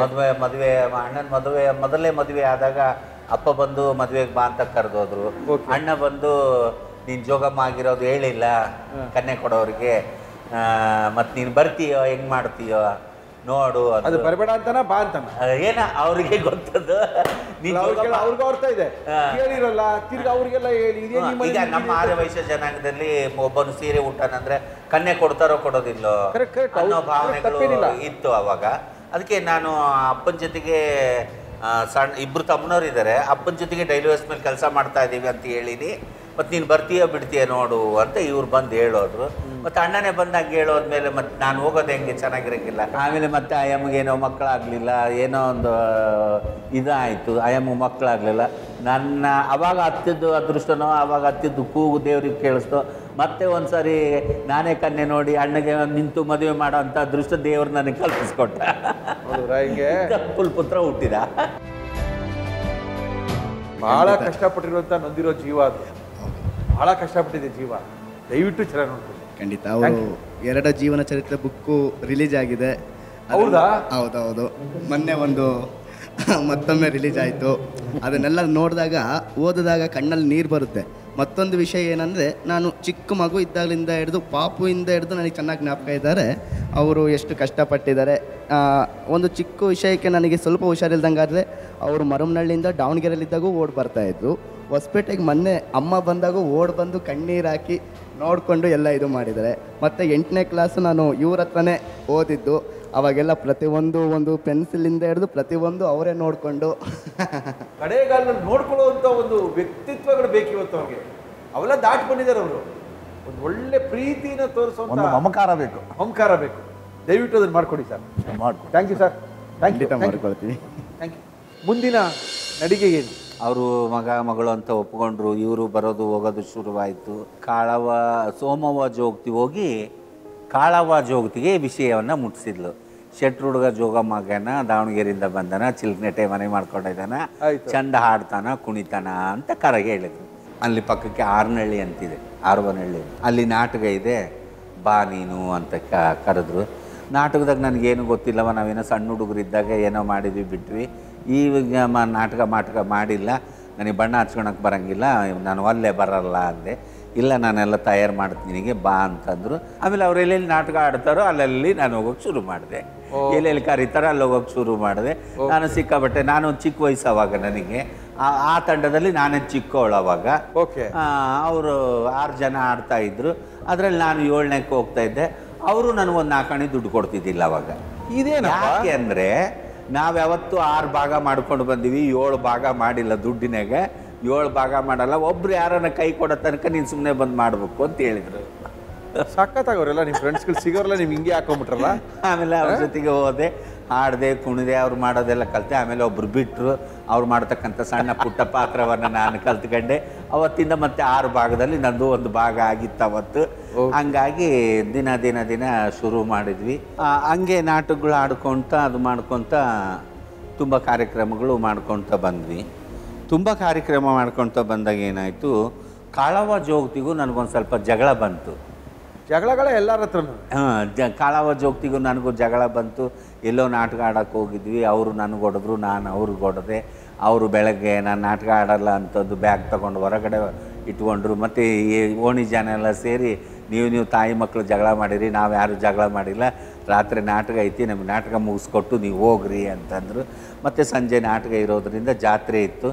ಅಣ್ಣನ ಮೊದಲನೇ ಮದುವೆ ಆದಾಗ ಅಪ್ಪ ಬಂದು ಮದುವೆಗೆ ಬಾ ಅಂತ ಕರೆದೋದ್ರು. ಅಣ್ಣ ಬಂದು ನೀನು ಜೋಗಮ್ಮ ಆಗಿರೋದು ಹೇಳಿಲ್ಲ ಕನ್ಯೆ ಕೊಡೋರಿಗೆ, ಮತ್ತು ನೀನು ಬರ್ತೀಯೋ ಹೆಂಗೆ ಮಾಡ್ತೀಯೋ ನೋಡು. ಅದು ಬರಬೇಡ ಅಂತಾನ ಬಾ ಅಂತಾನ ಏನ ಅವ್ರಿಗೆ ಗೊತ್ತದು. ಅವ್ರಿಗೂ ಅರ್ಥ ಇದೆ, ಹೇಳಿರಲ್ಲ ತಿರ್ಗಿ ಅವ್ರಿಗೆಲ್ಲ ಹೇಳಿ. ಈಗ ನಮ್ಮ ಆರ್ಯ ವೈಶ್ಯ ಜನಾಂಗದಲ್ಲಿ ಒಬ್ಬನು ಸೀರೆ ಊಟನಂದ್ರೆ ಕನ್ಯೆ ಕೊಡ್ತಾರೋ ಕೊಡೋದಿಲ್ಲೋ ಅನ್ನೋ ಭಾವನೆಗಳು ಇತ್ತು ಅವಾಗ. ಅದಕ್ಕೆ ನಾನು ಅಪ್ಪನ ಜೊತೆಗೆ ಇಬ್ಬರು ತಮ್ಮನವ್ರು ಇದ್ದಾರೆ, ಅಪ್ಪನ ಜೊತೆಗೆ ಡೈಲಿ ವೇಸ್ ಮೇಲೆ ಕೆಲಸ ಮಾಡ್ತಾ ಇದ್ದೀವಿ ಅಂತ ಹೇಳಿನಿ. ಮತ್ತು ನೀನು ಬರ್ತೀಯೋ ಬಿಡ್ತೀಯ ನೋಡು ಅಂತ ಇವ್ರು ಬಂದು ಹೇಳೋದ್ರು. ಮತ್ತು ಅಣ್ಣನೇ ಬಂದಂಗೆ ಹೇಳೋದ್ಮೇಲೆ ಮತ್ತೆ ನಾನು ಹೋಗೋದು ಹೆಂಗೆ ಚೆನ್ನಾಗಿರೋಕ್ಕಿಲ್ಲ. ಆಮೇಲೆ ಮತ್ತೆ ಅಯ್ಯಮ್ಗೇನೋ ಮಕ್ಕಳಾಗಲಿಲ್ಲ, ಏನೋ ಒಂದು ಇದಾಯಿತು, ಅಯ್ಯಮ್ಮ ಮಕ್ಕಳಾಗಲಿಲ್ಲ. ನನ್ನ ಅವಾಗ ಹತ್ತಿದ್ದು ಅದೃಷ್ಟನೋ, ಅವಾಗ ಹತ್ತಿದ್ದು ಕೂಗು ದೇವ್ರಿಗೆ ಕೇಳಿಸ್ತೋ. ಮತ್ತೆ ಒಂದು ಸಾರಿ ನಾನೇ ಕನ್ಯೆ ನೋಡಿ ಅಣ್ಣಗೆ ನಿಂತು ಮದುವೆ ಮಾಡೋ ಅಂಥ ಅದೃಷ್ಟ ದೇವ್ರು ನನಗೆ ಕಲ್ಪಿಸ್ಕೊಟ್ಟ. ಪುತ್ರ ಹುಟ್ಟಿದ. ಭಾಳ ಕಷ್ಟಪಟ್ಟಿರುವಂಥ ನೊಂದಿರೋ ಜೀವ ಅದು. ಭಾಳ ಕಷ್ಟಪಟ್ಟಿದೆ ಜೀವ. ದಯವಿಟ್ಟು ಚೆನ್ನಾಗಿ ನೋಡ್ಕೊಂಡು. ಖಂಡಿತ. ಅವರು 2 ಜೀವನ ಚರಿತ್ರೆ ಬುಕ್ಕು ರಿಲೀಸ್ ಆಗಿದೆ. ಹೌದಾ? ಹೌದೌದು. ಮೊನ್ನೆ ಒಂದು ಮತ್ತೊಮ್ಮೆ ರಿಲೀಸ್ ಆಯಿತು. ಅದನ್ನೆಲ್ಲ ನೋಡಿದಾಗ ಓದಿದಾಗ ಕಣ್ಣಲ್ಲಿ ನೀರು ಬರುತ್ತೆ. ಮತ್ತೊಂದು ವಿಷಯ ಏನಂದರೆ, ನಾನು ಚಿಕ್ಕ ಮಗು ಇದ್ದಾಗಲಿಂದ ಹಿಡಿದು ಪಾಪುಯಿಂದ ಹಿಡಿದು ನನಗೆ ಚೆನ್ನಾಗಿ ಜ್ಞಾಪಕ ಇದ್ದಾರೆ ಅವರು ಎಷ್ಟು ಕಷ್ಟಪಟ್ಟಿದ್ದಾರೆ. ಒಂದು ಚಿಕ್ಕ ವಿಷಯಕ್ಕೆ ನನಗೆ ಸ್ವಲ್ಪ ಹುಷಾರಿಲ್ದಂಗಾದರೆ, ಅವರು ಮರಮನಹಳ್ಳಿಯಿಂದ ದಾವಣಗೆರೆಯಲ್ಲಿದ್ದಾಗೂ ಓಡಿ ಬರ್ತಾಯಿದ್ರು. ಹೊಸಪೇಟೆಗೆ ಮೊನ್ನೆ ಅಮ್ಮ ಬಂದಾಗ ಓಡಿ ಬಂದು ಕಣ್ಣೀರು ಹಾಕಿ ನೋಡಿಕೊಂಡು ಎಲ್ಲ ಇದು ಮಾಡಿದ್ದಾರೆ. ಮತ್ತು 8ನೇ ಕ್ಲಾಸು ನಾನು ಇವ್ರ ಹತ್ರನೇ ಓದಿದ್ದು. ಅವಾಗೆಲ್ಲ ಒಂದು ಪೆನ್ಸಿಲಿಂದ ಹಿಡಿದು ಪ್ರತಿಯೊಂದು ಅವರೇ ನೋಡಿಕೊಂಡು ಕಡೆಗಾಲದಲ್ಲಿ ನೋಡ್ಕೊಳ್ಳುವಂಥ ಒಂದು ವ್ಯಕ್ತಿತ್ವಗಳು ಬೇಕು ಇವತ್ತು ಅವ್ರಿಗೆ. ಅವೆಲ್ಲ ದಾಟಿ ಬಂದಿದ್ದಾರೆ ಅವರು. ಒಂದು ಒಳ್ಳೆ ಪ್ರೀತಿನ ತೋರಿಸುವಂಥ ಮಮಕಾರ ಬೇಕು. ಮಮಕಾರ ಬೇಕು. ದಯವಿಟ್ಟು ಅದನ್ನು ಮಾಡ್ಕೊಡಿ ಸರ್. ಮಾಡ್ಕೊಡಿ. Thank you sir. ಖಂಡಿತ ಮಾಡ್ಕೊಳ್ತೀವಿ. Thank you. ಮುಂದಿನ ನಡಿಗೆ ಏನು? ಅವರು ಮಗ ಮಗಳು ಅಂತ ಒಪ್ಕೊಂಡ್ರು. ಇವರು ಬರೋದು ಹೋಗೋದು ಶುರುವಾಯಿತು. ಸೋಮವ್ವ ಜೋಗತಿ ಹೋಗಿ ಕಾಳವ್ವ ಜೋಗತಿಗೆ ವಿಷಯವನ್ನು ಮುಟ್ಟಿಸಿದ್ಲು. ಶೆಟ್ರು ಹುಡುಗ ಜೋಗಮ್ಮಗನ ದಾವಣಗೆರೆಯಿಂದ ಬಂದನ, ಚಿಲ್ಕನಟೆ ಮನೆ ಮಾಡ್ಕೊಂಡಿದ್ದಾನ, ಚಂದ ಹಾಡ್ತಾನ ಕುಣಿತಾನ ಅಂತ ಕರೆಗೆ ಹೇಳಿದ್ರು. ಅಲ್ಲಿ ಪಕ್ಕಕ್ಕೆ ಆರನಹಳ್ಳಿ ಅಂತಿದೆ, ಆರವನಹಳ್ಳಿ, ಅಲ್ಲಿ ನಾಟಕ ಇದೆ, ಬಾ ನೀನು ಅಂತ ಕರೆದ್ರು. ನಾಟಕದಾಗ ನನಗೇನು ಗೊತ್ತಿಲ್ಲವ, ನಾವೇನೋ ಸಣ್ಣ ಹುಡುಗರಿದ್ದಾಗ ಏನೋ ಮಾಡಿದ್ವಿ ಬಿಟ್ವಿ. ಈಗ ನಾಟಕ ಮಾಡಿಲ್ಲ, ನನಗೆ ಬಣ್ಣ ಹಚ್ಕೊಳಕ್ಕೆ ಬರೋಂಗಿಲ್ಲ, ನಾನು ಅಲ್ಲೇ ಬರಲ್ಲ ಅಂದೆ. ಇಲ್ಲ ನಾನೆಲ್ಲ ತಯಾರು ಮಾಡ್ತೀನಿ ನಿನಗೆ ಬಾ ಅಂತಂದರು. ಆಮೇಲೆ ಅವ್ರು ಎಲ್ಲೆಲ್ಲಿ ನಾಟಕ ಆಡ್ತಾರೋ ಅಲ್ಲಲ್ಲಿ ನಾನು ಹೋಗೋಕ್ಕೆ ಶುರು ಮಾಡಿದೆ. ಎಲ್ಲೆಲ್ಲಿ ಕರೀತಾರೋ ಅಲ್ಲಿ ಹೋಗೋಕ್ಕೆ ಶುರು ಮಾಡಿದೆ. ನಾನು ಸಿಕ್ಕಾಬಟ್ಟೆ, ನಾನು ಒಂದು ಚಿಕ್ಕ ವಯಸ್ಸು ಅವಾಗ ನನಗೆ. ಆ ತಂಡದಲ್ಲಿ ನಾನೇ ಚಿಕ್ಕವಳು ಅವಾಗ. ಓಕೆ. ಅವರು 6 ಜನ ಆಡ್ತಾಯಿದ್ರು. ಅದರಲ್ಲಿ ನಾನು 7ನೇಕ್ಕೆ ಹೋಗ್ತಾ ಇದ್ದೆ. ಅವರು ನನಗೊಂದು 4 ಆಣೆ ದುಡ್ಡು ಕೊಡ್ತಿದ್ದಿಲ್ಲ ಅವಾಗ. ಯಾಕೆ ಅಂದರೆ ನಾವು ಯಾವತ್ತು 6 ಭಾಗ ಮಾಡ್ಕೊಂಡು ಬಂದೀವಿ, 7 ಭಾಗ ಮಾಡಿಲ್ಲ ದುಡ್ಡಿನಾಗ. 7 ಭಾಗ ಮಾಡಲ್ಲ, ಒಬ್ರು ಯಾರನ್ನ ಕೈ ಕೊಡೋ ತನಕ ನೀನು ಸುಮ್ಮನೆ ಬಂದು ಮಾಡಬೇಕು ಅಂತ ಹೇಳಿದರು. ಸಖತ್ತಾಗವ್ರೆಲ್ಲ ನಿಮ್ಮ ಫ್ರೆಂಡ್ಸ್ಗಳು ಸಿಗೋರೆಲ್ಲ ನಿಮ್ಗೆ ಹಿಂಗೆ ಹಾಕೊಂಬಿಟ್ರಲ್ಲ. ಆಮೇಲೆ ಅವ್ರ ಜೊತೆಗೆ ಹೋದೆ, ಹಾಡಿದೆ, ಕುಣಿದೆ, ಅವ್ರು ಮಾಡೋದೆಲ್ಲ ಕಲಿತೆ. ಆಮೇಲೆ ಒಬ್ರು ಬಿಟ್ಟರು, ಅವ್ರು ಮಾಡ್ತಕ್ಕಂಥ ಸಣ್ಣ ಪುಟ್ಟ ಪಾತ್ರವನ್ನು ನಾನು ಕಲ್ತ್ಕೊಂಡೆ. ಅವತ್ತಿಂದ ಮತ್ತೆ 6 ಭಾಗದಲ್ಲಿ ನಂದು ಒಂದು ಭಾಗ ಆಗಿತ್ತು ಅವತ್ತು. ಹಂಗಾಗಿ ದಿನ ಶುರು ಮಾಡಿದ್ವಿ. ಹಂಗೆ ನಾಟಕಗಳು ಆಡ್ಕೊತ ಅದು ಮಾಡ್ಕೊತ ತುಂಬ ಕಾರ್ಯಕ್ರಮಗಳು ಮಾಡ್ಕೊತ ಬಂದ್ವಿ. ತುಂಬ ಕಾರ್ಯಕ್ರಮ ಮಾಡ್ಕೊತ ಬಂದಾಗ ಏನಾಯಿತು, ಕಾಳವ ಜೋಗತಿಗೂ ನನಗೊಂದು ಸ್ವಲ್ಪ ಜಗಳ ಬಂತು. ಜಗಳಗಳೇ ಎಲ್ಲರ ಹತ್ರನೂ. ಕಾಳವ ಜೋಗತಿಗೂ ನನಗೂ ಜಗಳ ಬಂತು. ಎಲ್ಲೋ ನಾಟಕ ಆಡೋಕ್ಕೆ ಹೋಗಿದ್ವಿ, ಅವರು ನನಗೆ ಹೊಡೆದ್ರು, ನಾನು ಅವ್ರಿಗೆ ಹೊಡೆದೆ. ಅವರು ಬೆಳಗ್ಗೆ ನಾನು ನಾಟಕ ಆಡಲ್ಲ ಅಂತಂದು ಬ್ಯಾಗ್ ತೊಗೊಂಡು ಹೊರಗಡೆ ಇಟ್ಕೊಂಡ್ರು. ಮತ್ತು ಈ ಓಣಿ ಜನ ಎಲ್ಲ ಸೇರಿ ನೀವು ತಾಯಿ ಮಕ್ಕಳು ಜಗಳ ಮಾಡಿರಿ, ನಾವು ಯಾರು ಜಗಳ ಮಾಡಿಲ್ಲ, ರಾತ್ರಿ ನಾಟಕ ಐತಿ, ನಮಗೆ ನಾಟಕ ಮುಗಿಸ್ಕೊಟ್ಟು ನೀವು ಹೋಗ್ರಿ ಅಂತಂದರು. ಮತ್ತು ಸಂಜೆ ನಾಟಕ ಇರೋದರಿಂದ ಜಾತ್ರೆ ಇತ್ತು.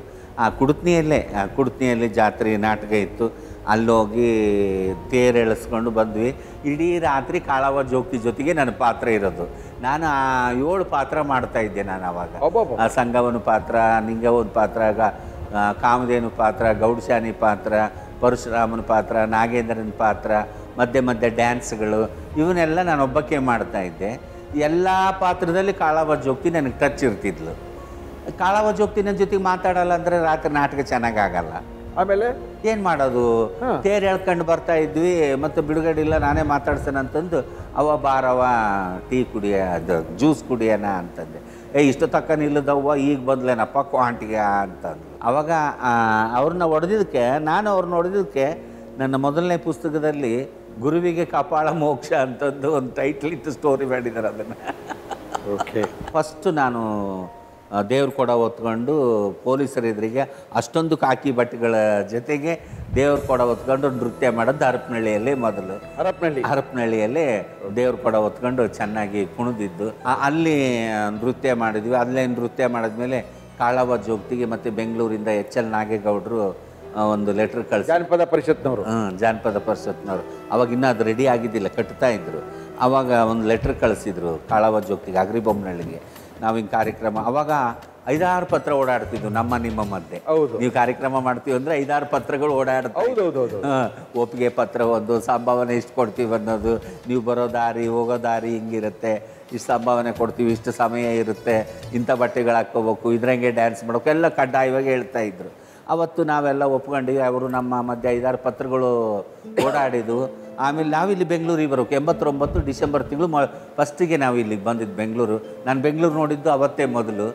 ಕುಡ್ತನಿಯಲ್ಲಿ ಜಾತ್ರೆ ನಾಟಕ ಇತ್ತು. ಅಲ್ಲೋಗಿ ತೇರು ಎಳೆಸ್ಕೊಂಡು ಬಂದ್ವಿ. ಇಡೀ ರಾತ್ರಿ ಕಾಳವ ಜೋಗತಿ ಜೊತೆಗೆ ನನ್ನ ಪಾತ್ರ ಇರೋದು. ನಾನು 7 ಪಾತ್ರ ಮಾಡ್ತಾಯಿದ್ದೆ ನಾನು ಆವಾಗ. ಸಂಗವನ ಪಾತ್ರ, ನಿಂಗವನ ಪಾತ್ರ, ಕಾಮಧೇನು ಪಾತ್ರ, ಗೌಡಶಾನಿ ಪಾತ್ರ, ಪರಶುರಾಮನ ಪಾತ್ರ, ನಾಗೇಂದ್ರನ ಪಾತ್ರ, ಮಧ್ಯೆ ಡ್ಯಾನ್ಸ್ಗಳು, ಇವನ್ನೆಲ್ಲ ನಾನು ಒಬ್ಬಕ್ಕೆ ಮಾಡ್ತಾಯಿದ್ದೆ. ಎಲ್ಲ ಪಾತ್ರದಲ್ಲಿ ಕಾಳವ ಜೋಗತಿ ನನಗೆ ಟಚ್ ಇರ್ತಿದ್ಲು. ಕಾಳವ ಜೋಗತಿ ನನ್ನ ಜೊತೆಗೆ ಮಾತಾಡಲ್ಲ ಅಂದರೆ ರಾತ್ರಿ ನಾಟಕ ಚೆನ್ನಾಗಾಗಲ್ಲ. ಆಮೇಲೆ ಏನು ಮಾಡೋದು, ತೇರು ಎಳ್ಕೊಂಡು ಬರ್ತಾ ಇದ್ವಿ. ಮತ್ತು ಬಿಡುಗಡೆ ಇಲ್ಲ, ನಾನೇ ಮಾತಾಡ್ಸೋಣ ಅಂತಂದು ಅವ ಬಾರವ ಟೀ ಕುಡಿಯ, ಅದು ಜ್ಯೂಸ್ ಕುಡಿಯೋಣ ಅಂತಂದೆ. ಇಷ್ಟು ತಕ್ಕ ನಿಲ್ಲದವ್ವ, ಈಗ ಬಂದ್ಲೇನಪ್ಪ ಕ್ವಾಂಟಿಗೆ ಅಂತಂದು. ಅವಾಗ ಅವ್ರನ್ನ ಹೊಡೆದಿದ್ದಕ್ಕೆ, ನಾನು ಅವ್ರನ್ನ ಹೊಡೆದಿದ್ದಕ್ಕೆ ನನ್ನ ಮೊದಲನೇ ಪುಸ್ತಕದಲ್ಲಿ ಗುರುವಿಗೆ ಕಪಾಳ ಮೋಕ್ಷ ಅಂತಂದು ಒಂದು ಟೈಟ್ಲ್ ಇಟ್ಟು ಸ್ಟೋರಿ ಮಾಡಿದ್ದಾರೆ. ಅದನ್ನು ಓಕೆ. ಫಸ್ಟು ನಾನು ದೇವ್ರ ಕೊಡ ಹೊತ್ಕೊಂಡು ಪೊಲೀಸರ ಎದುರಿಗೆ ಅಷ್ಟೊಂದು ಕಾಕಿ ಬಟ್ಟೆಗಳ ಜೊತೆಗೆ ದೇವ್ರ ಕೊಡ ಹೊತ್ಕೊಂಡು ನೃತ್ಯ ಮಾಡೋದು ಹರಪನಹಳ್ಳಿಯಲ್ಲಿ. ಮೊದಲು ಹರಪನಹಳ್ಳಿಯಲ್ಲಿ ದೇವ್ರ ಕೊಡ ಹೊತ್ಕೊಂಡು ಚೆನ್ನಾಗಿ ಕುಣಿದಿದ್ದು. ಅಲ್ಲಿ ನೃತ್ಯ ಮಾಡಿದ್ವಿ. ಅಲ್ಲೇ ನೃತ್ಯ ಮಾಡಿದ್ಮೇಲೆ ಕಾಳವ ಜೋಗತಿಗೆ ಮತ್ತು ಬೆಂಗಳೂರಿಂದ HL ನಾಗೇಗೌಡರು ಒಂದು ಲೆಟ್ರ್ ಕಳಿಸಿ, ಜಾನಪದ ಪರಿಷತ್ನವರು. ಜಾನಪದ ಪರಿಷತ್ನವರು. ಅವಾಗ ಇನ್ನೂ ಅದು ರೆಡಿ ಆಗಿದ್ದಿಲ್ಲ, ಕಟ್ತಾ ಇದ್ರು. ಆವಾಗ ಒಂದು ಲೆಟ್ರ್ ಕಳಿಸಿದ್ರು ಕಾಳವ ಜೋಗತಿಗೆ, ಅಗ್ರಿಬೊಮ್ಮನಹಳ್ಳಿಗೆ. ನಾವು ಹಿಂಗೆ ಕಾರ್ಯಕ್ರಮ, ಅವಾಗ 5-6 ಪತ್ರ ಓಡಾಡ್ತಿದ್ವು ನಿಮ್ಮ ಮಧ್ಯೆ. ನೀವು ಕಾರ್ಯಕ್ರಮ ಮಾಡ್ತೀವಿ ಅಂದರೆ 5-6 ಪತ್ರಗಳು ಓಡಾಡ್ತೀವಿ. ಒಪ್ಪಿಗೆ ಪತ್ರ ಒಂದು, ಸಂಭಾವನೆ ಇಷ್ಟು ಕೊಡ್ತೀವಿ ಅನ್ನೋದು, ನೀವು ಬರೋ ದಾರಿ ಹೋಗೋ ದಾರಿ ಹಿಂಗಿರುತ್ತೆ, ಇಷ್ಟು ಸಂಭಾವನೆ ಕೊಡ್ತೀವಿ, ಇಷ್ಟು ಸಮಯ ಇರುತ್ತೆ, ಇಂಥ ಬಟ್ಟೆಗಳು ಹಾಕ್ಕೋಬೇಕು, ಇದ್ರಂಗೆ ಡ್ಯಾನ್ಸ್ ಮಾಡೋಕೆ ಎಲ್ಲ ಕಡ್ಡಾಯವಾಗಿ ಹೇಳ್ತಾಯಿದ್ರು. ಅವತ್ತು ನಾವೆಲ್ಲ ಒಪ್ಕೊಂಡಿವಿ. ಅವರು ನಮ್ಮ ಮಧ್ಯೆ 5-6 ಪತ್ರಗಳು ಓಡಾಡಿದ್ವು. ಆಮೇಲೆ ನಾವಿಲ್ಲಿ ಬೆಂಗಳೂರಿಗೆ ಬರೋಕೆ 89 ಡಿಸೆಂಬರ್ ತಿಂಗಳು ಫಸ್ಟಿಗೆ ನಾವು ಇಲ್ಲಿಗೆ ಬಂದಿದ್ದು ಬೆಂಗಳೂರು. ನಾನು ಬೆಂಗಳೂರು ನೋಡಿದ್ದು ಅವತ್ತೇ ಮೊದಲು,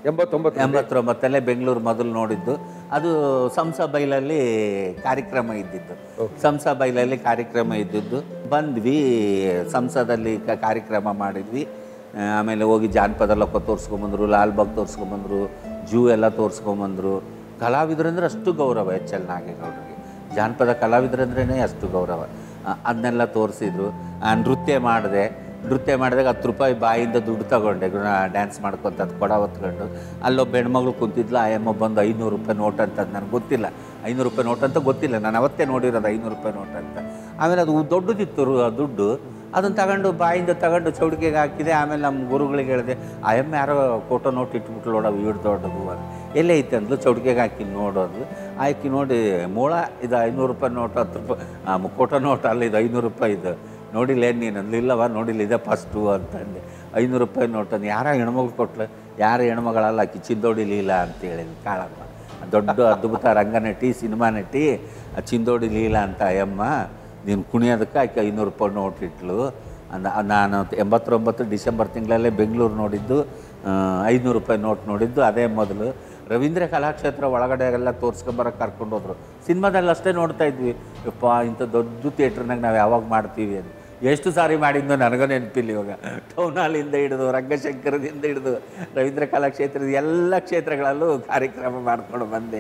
89 ಬೆಂಗಳೂರು ಮೊದಲು ನೋಡಿದ್ದು. ಅದು ಸಂಸಬೈಲಲ್ಲಿ ಕಾರ್ಯಕ್ರಮ ಇದ್ದಿದ್ದು. ಸಂಸಬೈಲಲ್ಲಿ ಕಾರ್ಯಕ್ರಮ ಇದ್ದಿದ್ದು. ಬಂದ್ವಿ, ಸಂಸದಲ್ಲಿ ಕಾರ್ಯಕ್ರಮ ಮಾಡಿದ್ವಿ. ಆಮೇಲೆ ಹೋಗಿ ಜಾನಪದ ಲೋಕ ತೋರಿಸ್ಕೊಂಬಂದರು, ಲಾಲ್ಬಾಗ್ ತೋರಿಸ್ಕೊಂಬಂದರು, ಜೂ ಎಲ್ಲ ತೋರಿಸ್ಕೊಂಬಂದರು. ಕಲಾವಿದರಂದ್ರೆ ಅಷ್ಟು ಗೌರವ HL ನಾಗೇಗೌಡರಿಗೆ. ಜಾನಪದ ಕಲಾವಿದರಂದ್ರೇ ಅಷ್ಟು ಗೌರವ. ಅದನ್ನೆಲ್ಲ ತೋರಿಸಿದ್ರು. ನೃತ್ಯ ಮಾಡಿದಾಗ 10 ರೂಪಾಯಿ ಬಾಯಿಂದ ದುಡ್ಡು ತಗೊಂಡೆ, ಡ್ಯಾನ್ಸ್ ಮಾಡ್ಕೊತ ಅದು ಕೊಡ ಹೊತ್ಕೊಂಡು. ಅಲ್ಲೊಬ್ಬ ಹೆಣ್ಮಗಳು ಕುಂತಿದ್ಲು. ಆಯಮ್ಮ ಬಂದು 500 ರೂಪಾಯಿ ನೋಟ್ ಅಂತ, ಅದು ನನಗೆ ಗೊತ್ತಿಲ್ಲ, 500 ರೂಪಾಯಿ ನೋಟ್ ಅಂತ ಗೊತ್ತಿಲ್ಲ, ನಾನು ಅವತ್ತೇ ನೋಡಿರೋದು 500 ರೂಪಾಯಿ ನೋಟ್ ಅಂತ. ಆಮೇಲೆ ಅದು ದೊಡ್ಡದಿತ್ತು ದುಡ್ಡು. ಅದನ್ನು ತಗೊಂಡು ಬಾಯಿಂದ ತಗೊಂಡು ಚೌಡಿಕೆಗೆ ಹಾಕಿದೆ. ಆಮೇಲೆ ನಮ್ಮ ಗುರುಗಳಿಗೆ ಹೇಳಿದೆ, ಆಯಮ್ಮ ಯಾರೋ ಫೋಟೋ ನೋಟ್ ಇಟ್ಬಿಟ್ಟು ನೋಡವು ಇವ್ರು ದೊಡ್ಡದು ಅಂತ. ಎಲ್ಲೇ ಐತೆ ಅಂದ್ಲು. ಚೌಡಿಕೆಗೆ ಹಾಕಿ ನೋಡೋದು. ಹಾಕಿ ನೋಡಿ, ಮೂಳ ಇದು 500 ರೂಪಾಯಿ ನೋಟ್, 10 ರೂಪಾಯಿ ಫೋಟೋ ನೋಟ್ ಅಲ್ಲ, ಇದು 500 ರೂಪಾಯಿ ಇದು ನೋಡಿಲ್ಲ ನೀನು ಅಂದ್ಲು. ಇಲ್ಲವ ನೋಡಿಲ್ಲ, ಇದೆ ಫಸ್ಟು ಅಂತಂದೆ. 500 ರೂಪಾಯಿ ನೋಟನ್ನು ಯಾರೋ ಹೆಣ್ಮಗಳು ಕೊಟ್ಲು, ಯಾರು ಹೆಣ್ಮಗಳಲ್ಲ, ಆಕಿ ಚಿಂದೋಡಿ ಲೀಲಾ ಅಂತ ಹೇಳಿದ್ಲು ಕಾಳಮ್ಮ. ದೊಡ್ಡ ಅದ್ಭುತ ರಂಗನಟಿ, ಸಿನಿಮಾ ನಟಿ, ಚಿಂದೋಡಿ ಲೀಲಾ ಅಂತ ಅಯ್ಯಮ್ಮ. ನೀನು ಕುಣಿಯೋದಕ್ಕೆ ಆಕೆ 500 ರೂಪಾಯಿ ನೋಟ್ ಇಟ್ಲು. ನಾನು 89 ಡಿಸೆಂಬರ್ ತಿಂಗಳಲ್ಲೇ ಬೆಂಗಳೂರು ನೋಡಿದ್ದು, 500 ರೂಪಾಯಿ ನೋಟ್ ನೋಡಿದ್ದು ಅದೇ ಮೊದಲು. ರವೀಂದ್ರ ಕಲಾಕ್ಷೇತ್ರ ಒಳಗಡೆ ಎಲ್ಲ ತೋರಿಸ್ಕೊಂಬರಕ್ಕೆ ಕರ್ಕೊಂಡು ಹೋದ್ರು. ಸಿನಿಮಾದಲ್ಲಿ ಅಷ್ಟೇ ನೋಡ್ತಾ ಇದ್ವಿ. ಯಪ್ಪ, ಇಂಥ ದೊಡ್ಡ ಥಿಯೇಟ್ರ್ನಾಗ ನಾವು ಯಾವಾಗ ಮಾಡ್ತೀವಿ ಅಂತ. ಎಷ್ಟು ಸಾರಿ ಮಾಡಿದ್ದು ನನಗೂ ನೆನಪಿಲ್ಲ ಇವಾಗ. ಟೌನ್ ಹಾಲಿಂದ ಹಿಡಿದು ರಂಗಶಂಕರದಿಂದ ಹಿಡಿದು ರವೀಂದ್ರ ಕಲಾಕ್ಷೇತ್ರದ ಎಲ್ಲ ಕ್ಷೇತ್ರಗಳಲ್ಲೂ ಕಾರ್ಯಕ್ರಮ ಮಾಡ್ಕೊಂಡು ಬಂದೆ.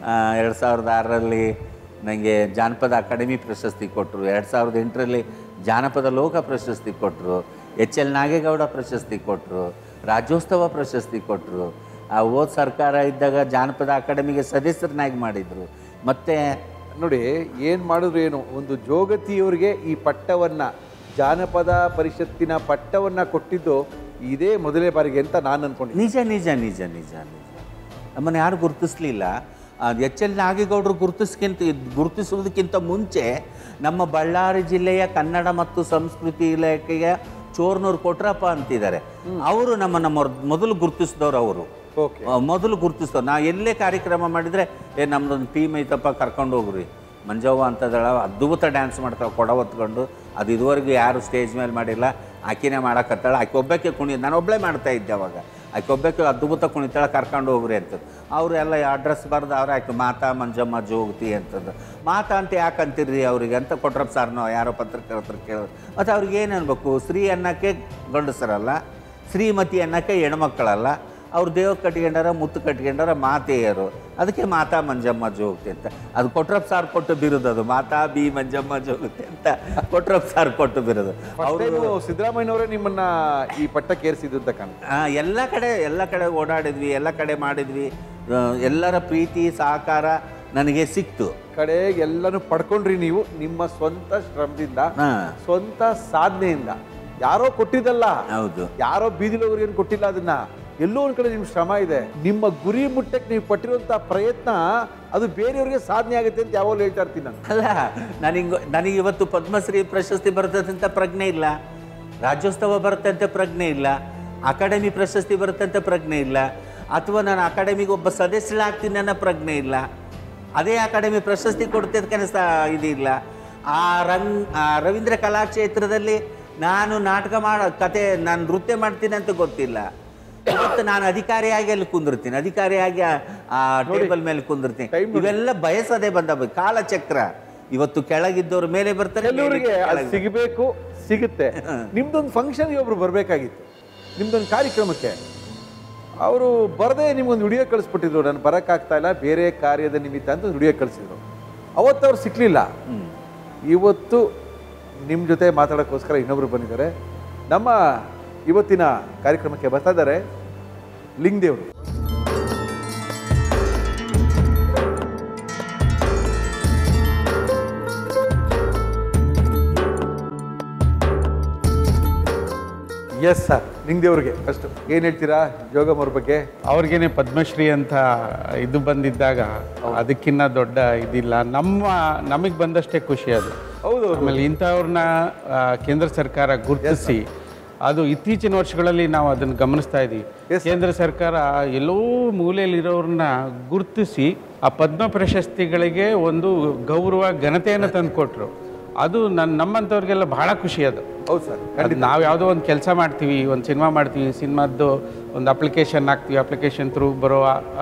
2006ರಲ್ಲಿ ನನಗೆ ಜಾನಪದ ಅಕಾಡೆಮಿ ಪ್ರಶಸ್ತಿ ಕೊಟ್ಟರು. 2008ರಲ್ಲಿ ಜಾನಪದ ಲೋಕ ಪ್ರಶಸ್ತಿ ಕೊಟ್ಟರು. HL ನಾಗೇಗೌಡ ಪ್ರಶಸ್ತಿ ಕೊಟ್ಟರು. ರಾಜ್ಯೋತ್ಸವ ಪ್ರಶಸ್ತಿ ಕೊಟ್ಟರು. ಆ ಹೋದ ಸರ್ಕಾರ ಇದ್ದಾಗ ಜಾನಪದ ಅಕಾಡೆಮಿಗೆ ಸದಸ್ಯರನ್ನಾಗಿ ಮಾಡಿದರು. ಮತ್ತು ನೋಡಿ ಏನು ಮಾಡಿದ್ರು ಏನು, ಒಂದು ಜೋಗತಿಯವರಿಗೆ ಈ ಪಟ್ಟವನ್ನು, ಜಾನಪದ ಪರಿಷತ್ತಿನ ಪಟ್ಟವನ್ನು ಕೊಟ್ಟಿದ್ದು ಇದೇ ಮೊದಲೇ ಬಾರಿಗೆ ಅಂತ ನಾನು ಅಂದ್ಕೊಂಡೆ. ನಿಜ ನಿಜ ನಿಜ ನಿಜ ನಿಜ ನಮ್ಮನ್ನು ಯಾರು ಗುರುತಿಸ್ಲಿಲ್ಲ. HL ನಾಗೇಗೌಡರು ಗುರುತಿಸುವುದಕ್ಕಿಂತ ಮುಂಚೆ ನಮ್ಮ ಬಳ್ಳಾರಿ ಜಿಲ್ಲೆಯ ಕನ್ನಡ ಮತ್ತು ಸಂಸ್ಕೃತಿ ಇಲಾಖೆಯ ಚೋರ್ನೂರು ಕೊಟ್ರಪ್ಪ ಅಂತಿದ್ದಾರೆ. ಅವರು ನಮ್ಮನ್ನು ಮೊದಲು ಗುರುತಿಸಿದವರು. ಅವರು ಮೊದಲು ಗುರುತಿಸಿದವ್ರು. ನಾ ಎಲ್ಲೇ ಕಾರ್ಯಕ್ರಮ ಮಾಡಿದರೆ ನಮ್ಮದೊಂದು ಟೀಮ್ ಐತಪ್ಪ ಕರ್ಕೊಂಡು ಹೋಗ್ರಿ. ಮಂಜವ್ವ ಅಂತದಳ ಅದ್ಭುತ ಡ್ಯಾನ್ಸ್ ಮಾಡ್ತಾವೆ ಕೊಡ ಹೊತ್ಕೊಂಡು. ಅದು ಇದುವರೆಗೂ ಯಾರು ಸ್ಟೇಜ್ ಮೇಲೆ ಮಾಡಿಲ್ಲ. ಆಕಿನೇ ಮಾಡೋಕತ್ತಾಳ. ಆಕೆ ಒಬ್ಬಕ್ಕೆ ನಾನು ಒಬ್ಬಳೇ ಮಾಡ್ತಾ ಇದ್ದೆ ಅವಾಗ. ಆಕೆ ಒಬ್ಬಕ್ಕೆ ಅದ್ಭುತ ಕುಣಿತಾಳ, ಕರ್ಕೊಂಡು ಹೋಗ್ರಿ ಅಂತದ್ದು. ಅವರು ಎಲ್ಲ ಅಡ್ರೆಸ್ ಬರೆದು ಅವ್ರು ಆಕೆ ಮಾತಾ ಮಂಜಮ್ಮ ಜೋಗತಿ ಅಂತದ್ದು. ಮಾತಾ ಅಂತ ಯಾಕೆ ಅಂತಿರ್ರಿ ಅವರಿಗೆ ಅಂತ ಕೊಟ್ರಪ್ಪ ಸಾರ್ನೋ ಯಾರೋ ಪತ್ರಕರ್ತರು ಕೇಳೋರು. ಮತ್ತು ಅವ್ರಿಗೆ ಏನು ಅನ್ಬೇಕು, ಸ್ತ್ರೀ ಅನ್ನೋಕ್ಕೆ ಗಂಡಸರಲ್ಲ, ಶ್ರೀಮತಿ ಅನ್ನೋಕ್ಕೆ ಹೆಣ್ಮಕ್ಕಳಲ್ಲ. ಅವ್ರು ದೇವ್ರು ಕಟ್ಕೊಂಡಾರ, ಮುತ್ತು ಕಟ್ಕೊಂಡಾರ, ಮಾತೆಯರು. ಅದಕ್ಕೆ ಮಾತಾ ಮಂಜಮ್ಮ ಜೋಗತಿ ಅಂತ. ಅದು ಕೊಟ್ರಪ್ಪ ಸಾರ್ ಕೊಟ್ಟು ಬಿರುದು. ಅದು ಮಾತಾ ಬಿ ಮಂಜಮ್ಮ ಜೋಗತಿ ಅಂತ ಕೊಟ್ರಪ್ಪ ಸಾರ್ ಕೊಟ್ಟು ಬಿರುದು. ಅವರು ಸಿದ್ದರಾಮಯ್ಯನವರೇ ನಿಮ್ಮನ್ನ ಈ ಪಟ್ಟಕ್ಕೆ ಏರಿಸಿದ್ದು ಅಂತ ಕಾಣುತ್ತೆ. ಎಲ್ಲ ಕಡೆ ಓಡಾಡಿದ್ವಿ, ಎಲ್ಲ ಕಡೆ ಮಾಡಿದ್ವಿ. ಎಲ್ಲರ ಪ್ರೀತಿ ಸಹಕಾರ ನನಗೆ ಸಿಕ್ತು. ಕಡೆಗೆ ಎಲ್ಲನೂ ಪಡ್ಕೊಂಡ್ರಿ ನೀವು ನಿಮ್ಮ ಸ್ವಂತ ಶ್ರಮದಿಂದ, ಸ್ವಂತ ಸಾಧನೆಯಿಂದ. ಯಾರೋ ಕೊಟ್ಟಿದ್ದಲ್ಲ, ಹೌದು, ಯಾರೋ ಬೀದಿಲೋಗ್ರಿಗೆ ಏನು ಕೊಟ್ಟಿಲ್ಲ. ಅದನ್ನ ಎಲ್ಲೋ ಒಂದು ಕಡೆ ನಿಮ್ಮ ಶ್ರಮ ಇದೆ. ನಿಮ್ಮ ಗುರಿ ಮುಟ್ಟಕ್ಕೆ ನೀವು ಪಟ್ಟಿರುವಂಥ ಪ್ರಯತ್ನ ಅದು ಬೇರೆಯವ್ರಿಗೆ ಸಾಧನೆ ಆಗುತ್ತೆ ಅಂತ ಯಾವಾಗಲೂ ಹೇಳ್ತಾ ಇರ್ತೀನಿ ನಾನು. ಅಲ್ಲ, ನನಗೆ ಇವತ್ತು ಪದ್ಮಶ್ರೀ ಪ್ರಶಸ್ತಿ ಬರ್ತದೆ ಅಂತ ಪ್ರಜ್ಞೆ ಇಲ್ಲ, ರಾಜ್ಯೋತ್ಸವ ಬರುತ್ತೆ ಅಂತ ಪ್ರಜ್ಞೆ ಇಲ್ಲ, ಅಕಾಡೆಮಿ ಪ್ರಶಸ್ತಿ ಬರುತ್ತೆ ಅಂತ ಪ್ರಜ್ಞೆ ಇಲ್ಲ, ಅಥವಾ ನಾನು ಅಕಾಡೆಮಿಗೆ ಒಬ್ಬ ಸದಸ್ಯರಾಗ್ತೀನಿ ಅನ್ನೋ ಪ್ರಜ್ಞೆ ಇಲ್ಲ. ಅದೇ ಅಕಾಡೆಮಿ ಪ್ರಶಸ್ತಿ ಕೊಡ್ತೇನೆ ಕನಸ ಇದಿಲ್ಲ. ಆ ರವೀಂದ್ರ ಕಲಾಕ್ಷೇತ್ರದಲ್ಲಿ ನಾನು ನಾಟಕ ಕತೆ ನಾನು ನೃತ್ಯ ಮಾಡ್ತೀನಿ ಅಂತ ಗೊತ್ತಿಲ್ಲ. ಇವತ್ತು ನಾನು ಅಧಿಕಾರಿಯಾಗಿ ಅಲ್ಲಿ ಕುಂದಿರ್ತೀನಿ, ಅಧಿಕಾರಿಯಾಗಿ ಆ ಟೇಬಲ್ ಮೇಲೆ ಕುಂದಿರ್ತೀನಿ. ಇವೆಲ್ಲ ಬಯಸದೆ ಬಂದ ಕಾಲಚಕ್ರ. ಇವತ್ತು ಕೆಳಗಿದ್ದವ್ರ ಮೇಲೆ ಬರ್ತಾರೆ, ಸಿಗಬೇಕು, ಸಿಗುತ್ತೆ. ನಿಮ್ದೊಂದು ಫಂಕ್ಷನ್ಗೆ ಒಬ್ರು ಬರಬೇಕಾಗಿತ್ತು, ನಿಮ್ದೊಂದು ಕಾರ್ಯಕ್ರಮಕ್ಕೆ. ಅವರು ಬರದೆ ನಿಮ್ಗೊಂದು ವಿಡಿಯೋ ಕಳಿಸ್ಬಿಟ್ಟಿದ್ರು, ನಾನು ಬರೋಕ್ಕಾಗ್ತಾ ಇಲ್ಲ ಬೇರೆ ಕಾರ್ಯದ ನಿಮಿತ್ತ ಅಂತ ಒಂದು ವಿಡಿಯೋ ಕಳಿಸಿದ್ರು. ಅವತ್ತು ಅವ್ರು ಸಿಕ್ಕಲಿಲ್ಲ. ಇವತ್ತು ನಿಮ್ಮ ಜೊತೆ ಮಾತಾಡೋಕ್ಕೋಸ್ಕರ ಇನ್ನೊಬ್ರು ಬಂದಿದ್ದಾರೆ. ನಮ್ಮ ಇವತ್ತಿನ ಕಾರ್ಯಕ್ರಮಕ್ಕೆ ಬರ್ತಾ ಇದ್ದಾರೆ ಲಿಂಗದೇವರು. ಎಸ್ ಸರ್, ಲಿಂಗದೇವ್ರಿಗೆ ಫಸ್ಟ್ ಏನು ಹೇಳ್ತೀರಾ ಜೋಗಮ್ ಅವ್ರ ಬಗ್ಗೆ? ಅವ್ರಿಗೇನೆ ಪದ್ಮಶ್ರೀ ಅಂತ ಇದು ಬಂದಿದ್ದಾಗ ಅದಕ್ಕಿಂತ ದೊಡ್ಡ ಇದಿಲ್ಲ. ನಮಗೆ ಬಂದಷ್ಟೇ ಖುಷಿ ಅದು. ಹೌದು. ಆಮೇಲೆ ಇಂಥವ್ರನ್ನ ಕೇಂದ್ರ ಸರ್ಕಾರ ಗುರುತಿಸಿ, ಅದು ಇತ್ತೀಚಿನ ವರ್ಷಗಳಲ್ಲಿ ನಾವು ಅದನ್ನು ಗಮನಿಸ್ತಾ ಇದ್ದೀವಿ. ಕೇಂದ್ರ ಸರ್ಕಾರ ಎಲ್ಲೋ ಮೂಲೆಯಲ್ಲಿರೋರನ್ನ ಗುರುತಿಸಿ ಆ ಪದ್ಮ ಪ್ರಶಸ್ತಿಗಳಿಗೆ ಒಂದು ಗೌರವ ಘನತೆಯನ್ನು ತಂದುಕೊಟ್ರು. ಅದು ನಮ್ಮಂಥವ್ರಿಗೆಲ್ಲ ಬಹಳ ಖುಷಿ. ಅದು ಹೌದು ಸರ್. ಅದು ನಾವು ಯಾವುದೋ ಒಂದು ಕೆಲಸ ಮಾಡ್ತೀವಿ, ಒಂದು ಸಿನಿಮಾ ಮಾಡ್ತೀವಿ, ಸಿನಿಮಾದ್ದು ಒಂದು ಅಪ್ಲಿಕೇಶನ್ ಹಾಕ್ತೀವಿ, ಅಪ್ಲಿಕೇಶನ್ ಥ್ರೂ ಬರೋ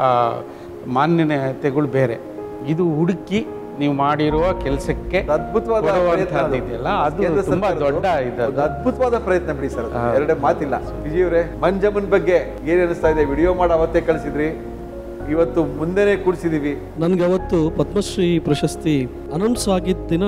ಮಾನ್ಯತೆಗಳು ಬೇರೆ. ಇದು ಹುಡುಕಿ ನೀವು ಮಾಡಿರುವ ಕೆಲಸಕ್ಕೆ ಅದ್ಭುತವಾದ ಇದೆಯಲ್ಲ, ಅದು ತುಂಬಾ ದೊಡ್ಡ ಅದ್ಭುತವಾದ ಪ್ರಯತ್ನ ಬಿಡಿ ಸರ್, ಎರಡೇ ಮಾತಿಲ್ಲ. ವಿಜಯವ್ರೆ, ಮಂಜಮ್ಮನ ಬಗ್ಗೆ ಏನ್ ಅನಿಸ್ತಾ ಇದೆ? ವಿಡಿಯೋ ಮಾಡಿ ಅವತ್ತೇ ಕಳಿಸಿದ್ರಿ, ಇವತ್ತು ಮುಂದೆನೆ ಕೂಡಿಸಿದೀವಿ. ನನಗೆ ಅವತ್ತು ಪದ್ಮಶ್ರೀ ಪ್ರಶಸ್ತಿ ಅನೌನ್ಸ್ ಆಗಿದ್ದ ದಿನ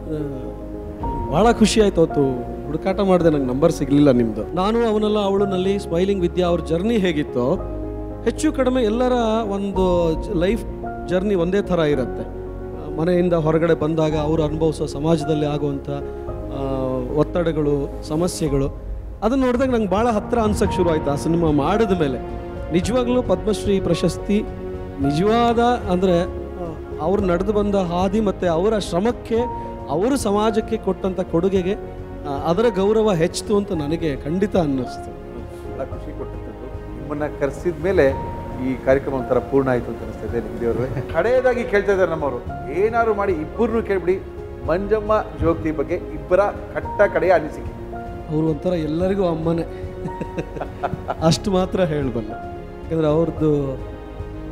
ಭಾಳ ಖುಷಿ ಆಯ್ತು. ಅವತ್ತು ಹುಡುಕಾಟ ಮಾಡಿದೆ, ನಂಗೆ ನಂಬರ್ ಸಿಗಲಿಲ್ಲ ನಿಮ್ಮದು. ನಾನು ಅವನೆಲ್ಲ ಅವಳನಲ್ಲಿ ಸ್ಮೈಲಿಂಗ್ ವಿದ್ಯಾ ಅವ್ರ ಜರ್ನಿ ಹೇಗಿತ್ತು, ಹೆಚ್ಚು ಕಡಿಮೆ ಎಲ್ಲರ ಒಂದು ಲೈಫ್ ಜರ್ನಿ ಒಂದೇ ಥರ ಇರುತ್ತೆ. ಮನೆಯಿಂದ ಹೊರಗಡೆ ಬಂದಾಗ ಅವರು ಅನುಭವಿಸೋ ಸಮಾಜದಲ್ಲಿ ಆಗುವಂಥ ಒತ್ತಡಗಳು, ಸಮಸ್ಯೆಗಳು, ಅದನ್ನು ನೋಡಿದಾಗ ನಂಗೆ ಭಾಳ ಹತ್ತಿರ ಅನ್ಸೋಕ್ಕೆ ಶುರು ಆಯಿತು ಆ ಸಿನಿಮಾ ಮಾಡಿದ ಮೇಲೆ. ನಿಜವಾಗ್ಲೂ ಪದ್ಮಶ್ರೀ ಪ್ರಶಸ್ತಿ ನಿಜವಾದ ಅಂದರೆ ಅವ್ರು ನಡೆದು ಬಂದ ಹಾದಿ ಮತ್ತು ಅವರ ಶ್ರಮಕ್ಕೆ, ಅವರು ಸಮಾಜಕ್ಕೆ ಕೊಟ್ಟಂಥ ಕೊಡುಗೆಗೆ ಅದರ ಗೌರವ ಹೆಚ್ಚಿತು ಅಂತ ನನಗೆ ಖಂಡಿತ ಅನ್ನಿಸ್ತು. ಭಾಳ ಖುಷಿ ಕೊಟ್ಟಿದ್ದು. ನಿಮ್ಮನ್ನು ಕರೆಸಿದ ಮೇಲೆ ಈ ಕಾರ್ಯಕ್ರಮ ಒಂಥರ ಪೂರ್ಣ ಆಯಿತು ಅಂತ ಅನಿಸ್ತಾ ಇದೆ. ನಿಮ್ಮದೇವ್ರಿಗೆ ಕಡೆಯದಾಗಿ ಕೇಳ್ತಾ ಇದ್ದಾರೆ ನಮ್ಮವರು, ಏನಾದ್ರು ಮಾಡಿ ಇಬ್ಬರನ್ನೂ ಕೇಳ್ಬಿಡಿ ಮಂಜಮ್ಮ ಜೋಗತಿ ಬಗ್ಗೆ ಇಬ್ಬರ ಕಡೆಯ ಅನಿಸಿಕೆ. ಅವರು ಒಂಥರ ಎಲ್ಲರಿಗೂ ಅಮ್ಮನೇ, ಅಷ್ಟು ಮಾತ್ರ ಹೇಳಬಲ್ಲ. ಯಾಕಂದರೆ ಅವ್ರದ್ದು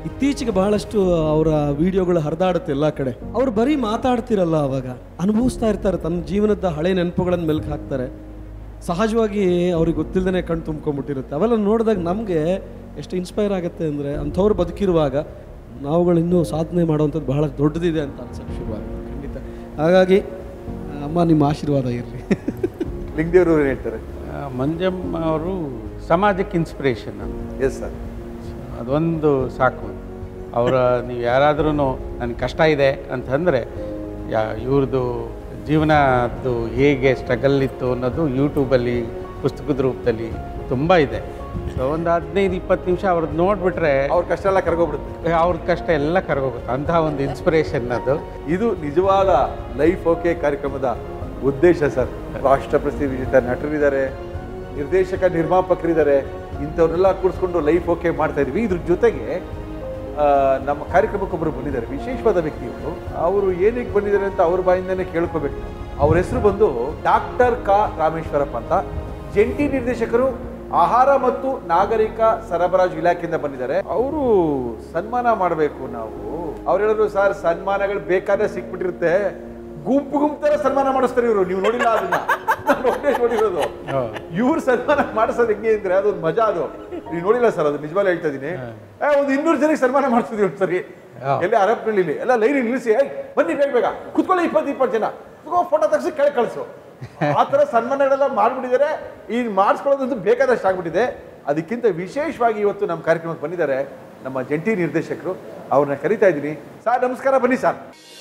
ಇತ್ತೀಚೆಗೆ ಬಹಳಷ್ಟು ಅವರ ವಿಡಿಯೋಗಳು ಹರಿದಾಡುತ್ತೆ ಎಲ್ಲ ಕಡೆ. ಅವ್ರು ಬರೀ ಮಾತಾಡ್ತಿರಲ್ಲ, ಅವಾಗ ಅನುಭವಿಸ್ತಾ ಇರ್ತಾರೆ, ತನ್ನ ಜೀವನದ ಹಳೆ ನೆನಪುಗಳನ್ನು ಮೆಲ್ಕು ಹಾಕ್ತಾರೆ. ಸಹಜವಾಗಿ ಅವ್ರಿಗೆ ಗೊತ್ತಿಲ್ಲದೇ ಕಣ್ಣು ತುಂಬ್ಕೊಂಡ್ಬಿಟ್ಟಿರುತ್ತೆ. ಅವೆಲ್ಲ ನೋಡಿದಾಗ ನಮಗೆ ಎಷ್ಟು ಇನ್ಸ್ಪೈರ್ ಆಗುತ್ತೆ ಅಂದರೆ, ಅಂಥವ್ರು ಬದುಕಿರುವಾಗ ನಾವುಗಳು ಇನ್ನೂ ಸಾಧನೆ ಮಾಡುವಂಥದ್ದು ಬಹಳ ದೊಡ್ಡದಿದೆ ಅಂತ ಅನ್ಸೋಕ್ಕೆ ಶುರುವಾಗುತ್ತೆ ಖಂಡಿತ. ಹಾಗಾಗಿ ಅಮ್ಮ ನಿಮ್ಮ ಆಶೀರ್ವಾದ ಇರಲಿ. ಲಿಂಗದೇವರು ಏನು ಹೇಳ್ತಾರೆ? ಮಂಜಮ್ಮ ಅವರು ಸಮಾಜಕ್ಕೆ ಇನ್ಸ್ಪಿರೇಷನ್ ಅಂತ. ಎಸ್ ಸರ್, ಅದೊಂದು ಸಾಕು. ಅವರ ನೀವು ಯಾರಾದ್ರೂ ನನಗೆ ಕಷ್ಟ ಇದೆ ಅಂತಂದರೆ ಇವ್ರದ್ದು ಜೀವನದ್ದು ಹೇಗೆ ಸ್ಟ್ರಗಲ್ ಇತ್ತು ಅನ್ನೋದು ಯೂಟ್ಯೂಬಲ್ಲಿ ಪುಸ್ತಕದ ರೂಪದಲ್ಲಿ ತುಂಬ ಇದೆ. ಸೊ ಒಂದು 15-20 ನಿಮಿಷ ಅವ್ರದ್ದು ನೋಡಿಬಿಟ್ರೆ ಅವ್ರ ಕಷ್ಟ ಎಲ್ಲ ಕರ್ಗೋಗ್ಬಿಡುತ್ತೆ, ಅವ್ರ ಕಷ್ಟ ಎಲ್ಲ ಕರ್ಗೋಗುತ್ತೆ. ಅಂತಹ ಒಂದು ಇನ್ಸ್ಪಿರೇಷನ್ ಅದು. ಇದು ನಿಜವಾದ ಲೈಫ್ ಓಕೆ ಕಾರ್ಯಕ್ರಮದ ಉದ್ದೇಶ ಸರ್. ರಾಷ್ಟ್ರ ಪ್ರಸಿದ್ಧಿ ವಿಜೇತ ನಟರಿದ್ದಾರೆ, ನಿರ್ದೇಶಕ ನಿರ್ಮಾಪಕರಿದ್ದಾರೆ, ಇಂಥವ್ರನ್ನೆಲ್ಲ ಕೂಡಿಸ್ಕೊಂಡು ಲೈಫ್ ಓಕೆ ಮಾಡ್ತಾ ಇದ್ವಿ. ಇದ್ರ ಜೊತೆಗೆ ನಮ್ಮ ಕಾರ್ಯಕ್ರಮಕ್ಕೊಬ್ಬರು ಬಂದಿದ್ದಾರೆ, ವಿಶೇಷವಾದ ವ್ಯಕ್ತಿಗಳು. ಅವರು ಏನಕ್ಕೆ ಬಂದಿದ್ದಾರೆ ಅಂತ ಅವ್ರ ಬಾಯಿಂದನೇ ಕೇಳ್ಕೋಬೇಕು. ಅವ್ರ ಹೆಸರು ಬಂದು ಡಾಕ್ಟರ್ ಕ ರಾಮೇಶ್ವರಪ್ಪ ಅಂತ, ಜಂಟಿ ನಿರ್ದೇಶಕರು, ಆಹಾರ ಮತ್ತು ನಾಗರಿಕ ಸರಬರಾಜು ಇಲಾಖೆಯಿಂದ ಬಂದಿದ್ದಾರೆ. ಅವರು ಸನ್ಮಾನ ಮಾಡಬೇಕು ನಾವು. ಅವ್ರು ಹೇಳಿದ್ರು, ಸರ್ ಸನ್ಮಾನಗಳು ಬೇಕಾದ್ರೆ ಸಿಕ್ಬಿಟ್ಟಿರುತ್ತೆ, ಗುಂಪು ತರ ಸನ್ಮಾನ ಮಾಡಿಸ್ತಾರೆ ಇವರು, ನೀವು ನೋಡಿಲ್ಲ ಅದನ್ನ, ನೋಡಿರೋದು. ಇವ್ರು ಸನ್ಮಾನ ಮಾಡಿಸೋದು ಹೆಂಗೆ ಅಂದ್ರೆ ಅದೊಂದು ಮಜಾ. ಅದು ನೀವು ನೋಡಿಲ್ಲ ಸರ್, ಅದು ನಿಜವಾಗ್ಲೂ ಹೇಳ್ತಾ ಇದೀನಿ. ಒಂದು 200 ಜನಕ್ಕೆ ಸನ್ಮಾನ ಮಾಡಿಸ್ತಿದ್ವಿ ಒಂದು ಸರಿ, ಎಲ್ಲಿ ಅರಬ್ನಲ್ಲಿ ಎಲ್ಲ ಲೈನ್ ನಿಲ್ಲಿಸಿ, ಬನ್ನಿ ಬೇಗ ಬೇಗ ಕುತ್ಕೊಳ್ಳಿ, 20 ಜನ ಫೋಟೋ ತೆಗೆಸಿ ಕೆಳಗೆ ಕಳಿಸು, ಆ ಥರ ಸನ್ಮಾನಗಳೆಲ್ಲ ಮಾಡ್ಬಿಟ್ಟಿದ್ದಾರೆ. ಈ ಮಾಡಿಸ್ಕೊಳ್ಳೋದಂತೂ ಬೇಕಾದಷ್ಟು ಆಗ್ಬಿಟ್ಟಿದೆ. ಅದಕ್ಕಿಂತ ವಿಶೇಷವಾಗಿ ಇವತ್ತು ನಮ್ಮ ಕಾರ್ಯಕ್ರಮಕ್ಕೆ ಬಂದಿದ್ದಾರೆ ನಮ್ಮ ಜಂಟಿ ನಿರ್ದೇಶಕರು. ಅವ್ರನ್ನ ಕರಿತಾ ಇದ್ದೀನಿ. ಸರ್ ನಮಸ್ಕಾರ, ಬನ್ನಿ ಸರ್.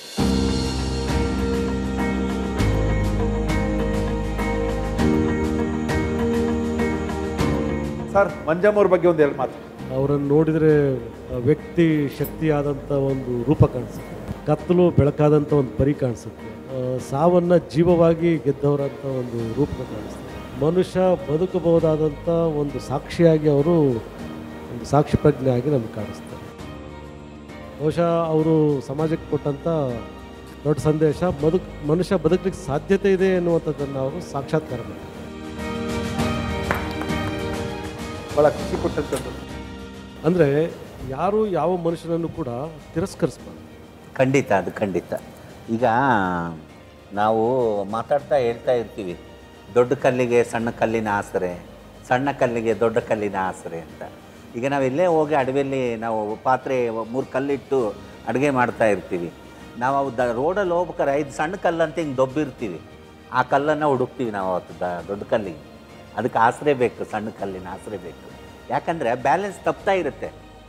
ಸರ್ ಮಂಜಮ್ಮ ಅವ್ರ ಬಗ್ಗೆ ಒಂದು 2 ಮಾತು. ಅವರನ್ನು ನೋಡಿದರೆ ವ್ಯಕ್ತಿ ಶಕ್ತಿಯಾದಂಥ ಒಂದು ರೂಪ ಕಾಣಿಸುತ್ತೆ, ಕತ್ತಲು ಬೆಳಕಾದಂಥ ಒಂದು ಪರಿ ಕಾಣಿಸುತ್ತೆ, ಸಾವನ್ನು ಜೀವವಾಗಿ ಗೆದ್ದವರಂಥ ಒಂದು ರೂಪ ಕಾಣಿಸುತ್ತೆ. ಮನುಷ್ಯ ಬದುಕಬಹುದಾದಂಥ ಒಂದು ಸಾಕ್ಷಿಯಾಗಿ ಅವರು ಒಂದು ಸಾಕ್ಷಿ ಪ್ರಜ್ಞೆಯಾಗಿ ನಮಗೆ ಕಾಣಿಸ್ತಾರೆ. ಬಹುಶಃ ಅವರು ಸಮಾಜಕ್ಕೆ ಕೊಟ್ಟಂಥ ದೊಡ್ಡ ಸಂದೇಶ, ಮನುಷ್ಯ ಬದುಕಲಿಕ್ಕೆ ಸಾಧ್ಯತೆ ಇದೆ ಎನ್ನುವಂಥದ್ದನ್ನು ಅವರು ಸಾಕ್ಷಾತ್ಕಾರ ಮಾಡ್ತಾರೆ. ಭಾಳ ಖುಷಿ ಕೊಟ್ಟಂಥದ್ದು. ಅಂದರೆ ಯಾರು ಯಾವ ಮನುಷ್ಯನನ್ನು ಕೂಡ ತಿರಸ್ಕರಿಸ್ಬಾರ್ದು. ಖಂಡಿತ, ಅದು ಖಂಡಿತ. ಈಗ ನಾವು ಮಾತಾಡ್ತಾ ಹೇಳ್ತಾ ಇರ್ತೀವಿ, ದೊಡ್ಡ ಕಲ್ಲಿಗೆ ಸಣ್ಣ ಕಲ್ಲಿನ ಆಸರೆ, ಸಣ್ಣ ಕಲ್ಲಿಗೆ ದೊಡ್ಡ ಕಲ್ಲಿನ ಆಸರೆ ಅಂತ. ಈಗ ನಾವು ಎಲ್ಲೇ ಹೋಗಿ ಅಡವಿಯಲ್ಲಿ ನಾವು ಪಾತ್ರೆ 3 ಕಲ್ಲಿಟ್ಟು ಅಡುಗೆ ಮಾಡ್ತಾ ಇರ್ತೀವಿ. ನಾವು ರೋಡಲ್ಲಿ ಹೋಗ್ಬೇಕಾರೆ ಇದು ಸಣ್ಣ ಕಲ್ಲಂತ ಹಿಂಗೆ ದೊಬ್ಬಿರ್ತೀವಿ, ಆ ಕಲ್ಲನ್ನು ಹುಡುಕ್ತೀವಿ ನಾವು. ಅವತ್ತು ದೊಡ್ಡ ಕಲ್ಲಿಗೆ ಅದಕ್ಕೆ ಆಸರೆ ಬೇಕು, ಸಣ್ಣ ಕಲ್ಲಿನ ಆಸರೆ ಬೇಕು. ಯಾಕಂದರೆ ಬ್ಯಾಲೆನ್ಸ್ ತಪ್ತಾ ಇರುತ್ತೆ.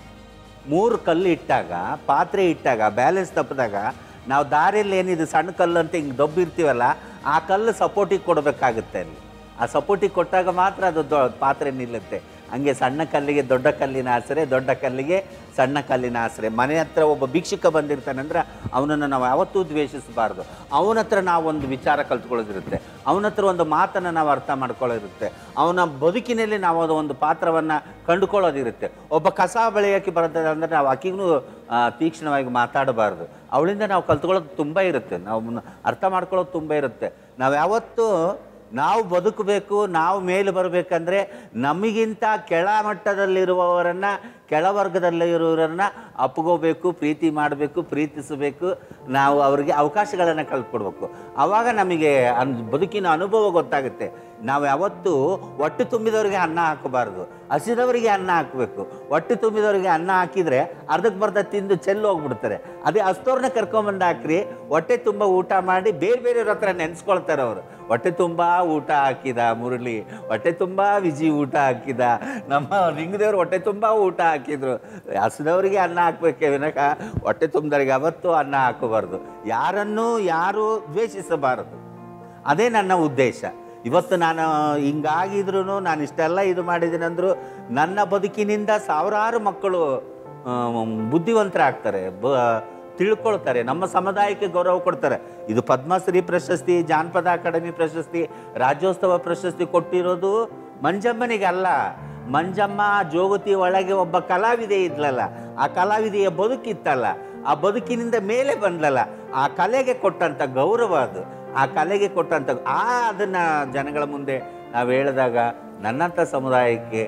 3 ಕಲ್ಲು ಇಟ್ಟಾಗ, ಪಾತ್ರೆ ಇಟ್ಟಾಗ ಬ್ಯಾಲೆನ್ಸ್ ತಪ್ಪಿದಾಗ ನಾವು ದಾರಿಯಲ್ಲಿ ಏನಿದೆ ಸಣ್ಣ ಕಲ್ಲು ಅಂತ ಹಿಂಗೆ ದೊಬ್ಬಿರ್ತೀವಲ್ಲ, ಆ ಕಲ್ಲು ಸಪೋರ್ಟಿಗೆ ಕೊಡಬೇಕಾಗುತ್ತೆ. ಅಲ್ಲಿ ಆ ಸಪೋರ್ಟಿಗೆ ಕೊಟ್ಟಾಗ ಮಾತ್ರ ಅದು ಪಾತ್ರೆ ನಿಲ್ಲುತ್ತೆ. ಹಂಗೆ ಸಣ್ಣ ಕಲ್ಲಿಗೆ ದೊಡ್ಡ ಕಲ್ಲಿನ ಆಸರೆ, ದೊಡ್ಡ ಕಲ್ಲಿಗೆ ಸಣ್ಣ ಕಲ್ಲಿನ ಆಸರೆ. ಮನೆ ಹತ್ರ ಒಬ್ಬ ಭಿಕ್ಷುಕ ಬಂದಿರ್ತಾನಂದ್ರೆ ಅವನನ್ನು ನಾವು ಯಾವತ್ತೂ ದ್ವೇಷಿಸಬಾರ್ದು. ಅವನ ಹತ್ರ ನಾವು ಒಂದು ವಿಚಾರ ಕಲ್ತ್ಕೊಳ್ಳೋದಿರುತ್ತೆ, ಅವನ ಹತ್ರ ಒಂದು ಮಾತನ್ನು ನಾವು ಅರ್ಥ ಮಾಡ್ಕೊಳ್ಳೋದಿರುತ್ತೆ, ಅವನ ಬದುಕಿನಲ್ಲಿ ನಾವು ಅದು ಒಂದು ಪಾತ್ರವನ್ನು ಕಂಡುಕೊಳ್ಳೋದಿರುತ್ತೆ. ಒಬ್ಬ ಕಸ ಬೆಳೆಯೋಕ್ಕೆ ಬರ್ತದೆ ಅಂದರೆ ನಾವು ಆಕೆಗೂ ತೀಕ್ಷ್ಣವಾಗಿ ಮಾತಾಡಬಾರ್ದು. ಅವಳಿಂದ ನಾವು ಕಲ್ತ್ಕೊಳ್ಳೋದು ತುಂಬ ಇರುತ್ತೆ, ನಾವು ಅರ್ಥ ಮಾಡ್ಕೊಳ್ಳೋದು ತುಂಬ ಇರುತ್ತೆ. ನಾವು ಯಾವತ್ತೂ ನಾವು ಬದುಕಬೇಕು, ನಾವು ಮೇಲೆ ಬರಬೇಕಂದ್ರೆ ನಮಗಿಂತ ಕೆಳ ಮಟ್ಟದಲ್ಲಿರುವವರನ್ನು, ಕೆಳವರ್ಗದಲ್ಲಿರುವವರನ್ನು ಅಪ್ಕೋಬೇಕು, ಪ್ರೀತಿ ಮಾಡಬೇಕು, ಪ್ರೀತಿಸಬೇಕು, ನಾವು ಅವರಿಗೆ ಅವಕಾಶಗಳನ್ನು ಕಲ್ತ್ಕೊಡ್ಬೇಕು. ಆವಾಗ ನಮಗೆ ಬದುಕಿನ ಅನುಭವ ಗೊತ್ತಾಗುತ್ತೆ. ನಾವು ಯಾವತ್ತೂ ಹೊಟ್ಟೆ ತುಂಬಿದವರಿಗೆ ಅನ್ನ ಹಾಕಬಾರ್ದು, ಹಸಿದವರಿಗೆ ಅನ್ನ ಹಾಕಬೇಕು. ಹೊಟ್ಟೆ ತುಂಬಿದವರಿಗೆ ಅನ್ನ ಹಾಕಿದರೆ ಅರ್ಧಕ್ಕೆ ಬರ್ದ ತಿಂದು ಚೆಲ್ಲು ಹೋಗ್ಬಿಡ್ತಾರೆ. ಅದೇ ಹಸ್ತವ್ರನ್ನ ಕರ್ಕೊಂಬಂದು ಹಾಕ್ರಿ, ಹೊಟ್ಟೆ ತುಂಬ ಊಟ ಮಾಡಿ ಬೇರೆ ಬೇರೆಯವ್ರ ಹತ್ರ ನೆನೆಸ್ಕೊಳ್ತಾರೆ ಅವರು. ಹೊಟ್ಟೆ ತುಂಬ ಊಟ ಹಾಕಿದ ಮುರಳಿ, ಹೊಟ್ಟೆ ತುಂಬ ವಿಜಿ ಊಟ ಹಾಕಿದ, ನಮ್ಮ ಲಿಂಗದೇವರು ಹೊಟ್ಟೆ ತುಂಬ ಊಟ ಹಾಕಿದ್ರು. ಹಸಿದವರಿಗೆ ಅನ್ನ ಹಾಕ್ಬೇಕೆ ವಿನಕ ಹೊಟ್ಟೆ ತುಂಬಿದವರಿಗೆ ಯಾವತ್ತೂ ಅನ್ನ ಹಾಕಬಾರ್ದು. ಯಾರನ್ನೂ ಯಾರೂ ದ್ವೇಷಿಸಬಾರದು. ಅದೇ ನನ್ನ ಉದ್ದೇಶ. ಇವತ್ತು ನಾನು ಹಿಂಗಾಗಿದ್ರು, ನಾನು ಇಷ್ಟೆಲ್ಲ ಇದು ಮಾಡಿದ್ದೀನಿ ಅಂದರೂ ನನ್ನ ಬದುಕಿನಿಂದ ಸಾವಿರಾರು ಮಕ್ಕಳು ಬುದ್ಧಿವಂತರಾಗ್ತಾರೆ, ತಿಳ್ಕೊಳ್ತಾರೆ, ನಮ್ಮ ಸಮುದಾಯಕ್ಕೆ ಗೌರವ ಕೊಡ್ತಾರೆ. ಇದು ಪದ್ಮಶ್ರೀ ಪ್ರಶಸ್ತಿ, ಜಾನಪದ ಅಕಾಡೆಮಿ ಪ್ರಶಸ್ತಿ, ರಾಜ್ಯೋತ್ಸವ ಪ್ರಶಸ್ತಿ ಕೊಟ್ಟಿರೋದು ಮಂಜಮ್ಮನಿಗಲ್ಲ. ಮಂಜಮ್ಮ ಜೋಗತಿ ಒಳಗೆ ಒಬ್ಬ ಕಲಾವಿದೆ ಇದ್ಲಲ್ಲ, ಆ ಕಲಾವಿದೆಯ ಬದುಕಿತ್ತಲ್ಲ, ಆ ಬದುಕಿನಿಂದ ಮೇಲೆ ಬಂದ್ಲಲ್ಲ, ಆ ಕಲೆಗೆ ಕೊಟ್ಟಂಥ ಗೌರವ ಅದು. ಆ ಕಲೆಗೆ ಕೊಟ್ಟಂಥ ಅದನ್ನು ಜನಗಳ ಮುಂದೆ ನಾವು ಹೇಳಿದಾಗ ನನ್ನಂಥ ಸಮುದಾಯಕ್ಕೆ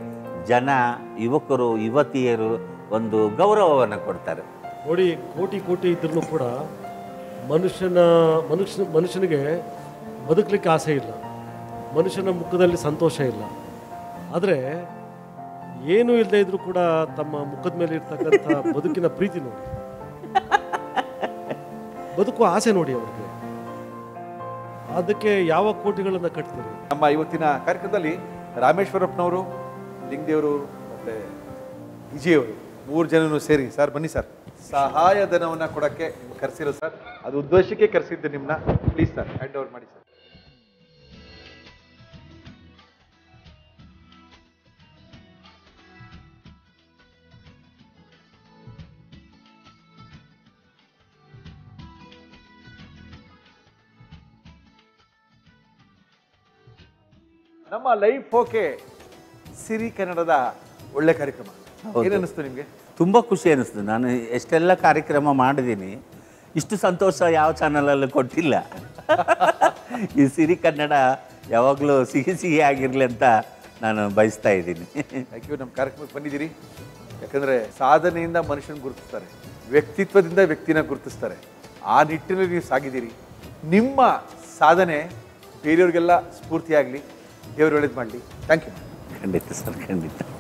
ಜನ, ಯುವಕರು, ಯುವತಿಯರು ಒಂದು ಗೌರವವನ್ನು ಕೊಡ್ತಾರೆ. ನೋಡಿ, ಕೋಟಿ ಕೋಟಿ ಇದ್ರೂ ಕೂಡ ಮನುಷ್ಯನಿಗೆ ಬದುಕಲಿಕ್ಕೆ ಆಸೆ ಇಲ್ಲ, ಮನುಷ್ಯನ ಮುಖದಲ್ಲಿ ಸಂತೋಷ ಇಲ್ಲ. ಆದರೆ ಏನೂ ಇಲ್ಲದೆ ಇದ್ರೂ ಕೂಡ ತಮ್ಮ ಮುಖದ ಮೇಲೆ ಇರ್ತಕ್ಕಂಥ ಬದುಕಿನ ಪ್ರೀತಿ ನೋಡಿ, ಬದುಕುವ ಆಸೆ ನೋಡಿ ಅವ್ರಿಗೆ. ಅದಕ್ಕೆ ಯಾವ ಕೋಟಿಗಳನ್ನು ಕಟ್ತೀರಿ? ನಮ್ಮ ಇವತ್ತಿನ ಕಾರ್ಯಕ್ರಮದಲ್ಲಿ ರಾಮೇಶ್ವರಪ್ಪನವರು, ಲಿಂಗದೇವರು ಮತ್ತು ವಿಜಯವರು 3 ಜನನು ಸೇರಿ, ಸರ್ ಬನ್ನಿ ಸರ್, ಸಹಾಯಧನವನ್ನು ಕೊಡೋಕ್ಕೆ ಕರೆಸಿರೋ ಸರ್, ಅದು ಉದ್ದೇಶಕ್ಕೆ ಕರೆಸಿದ್ದೆ ನಿಮ್ಮನ್ನ. ಪ್ಲೀಸ್ ಸರ್, ಹ್ಯಾಂಡ್ ಓವರ್ ಮಾಡಿ ಸರ್. ನಮ್ಮ ಲೈಫ್ ಓಕೆ ಸಿರಿ ಕನ್ನಡದ ಒಳ್ಳೆ ಕಾರ್ಯಕ್ರಮ ಏನಿಸ್ತು ನಿಮಗೆ? ತುಂಬ ಖುಷಿ ಅನ್ನಿಸ್ತು. ನಾನು ಎಷ್ಟೆಲ್ಲ ಕಾರ್ಯಕ್ರಮ ಮಾಡಿದ್ದೀನಿ, ಇಷ್ಟು ಸಂತೋಷ ಯಾವ ಚಾನಲಲ್ಲೂ ಕೊಟ್ಟಿಲ್ಲ. ಈ ಸಿರಿ ಕನ್ನಡ ಯಾವಾಗಲೂ ಸಿಹಿ ಸಿಹಿ ಆಗಿರಲಿ ಅಂತ ನಾನು ಬಯಸ್ತಾ ಇದ್ದೀನಿ. Thank you. ನಮ್ಮ ಕಾರ್ಯಕ್ರಮಕ್ಕೆ ಬಂದಿದ್ದೀರಿ. ಯಾಕಂದರೆ ಸಾಧನೆಯಿಂದ ಮನುಷ್ಯನ ಗುರುತಿಸ್ತಾರೆ, ವ್ಯಕ್ತಿತ್ವದಿಂದ ವ್ಯಕ್ತಿನ ಗುರುತಿಸ್ತಾರೆ. ಆ ನಿಟ್ಟಿನಲ್ಲಿ ನೀವು ಸಾಗಿದ್ದೀರಿ. ನಿಮ್ಮ ಸಾಧನೆ ಬೇರೆಯವ್ರಿಗೆಲ್ಲ ಸ್ಫೂರ್ತಿಯಾಗಲಿ, ದೇವರು ಒಳ್ಳೇದು ಮಾಡಲಿ. Thank you. ಖಂಡಿತ ಸರ್, ಖಂಡಿತ.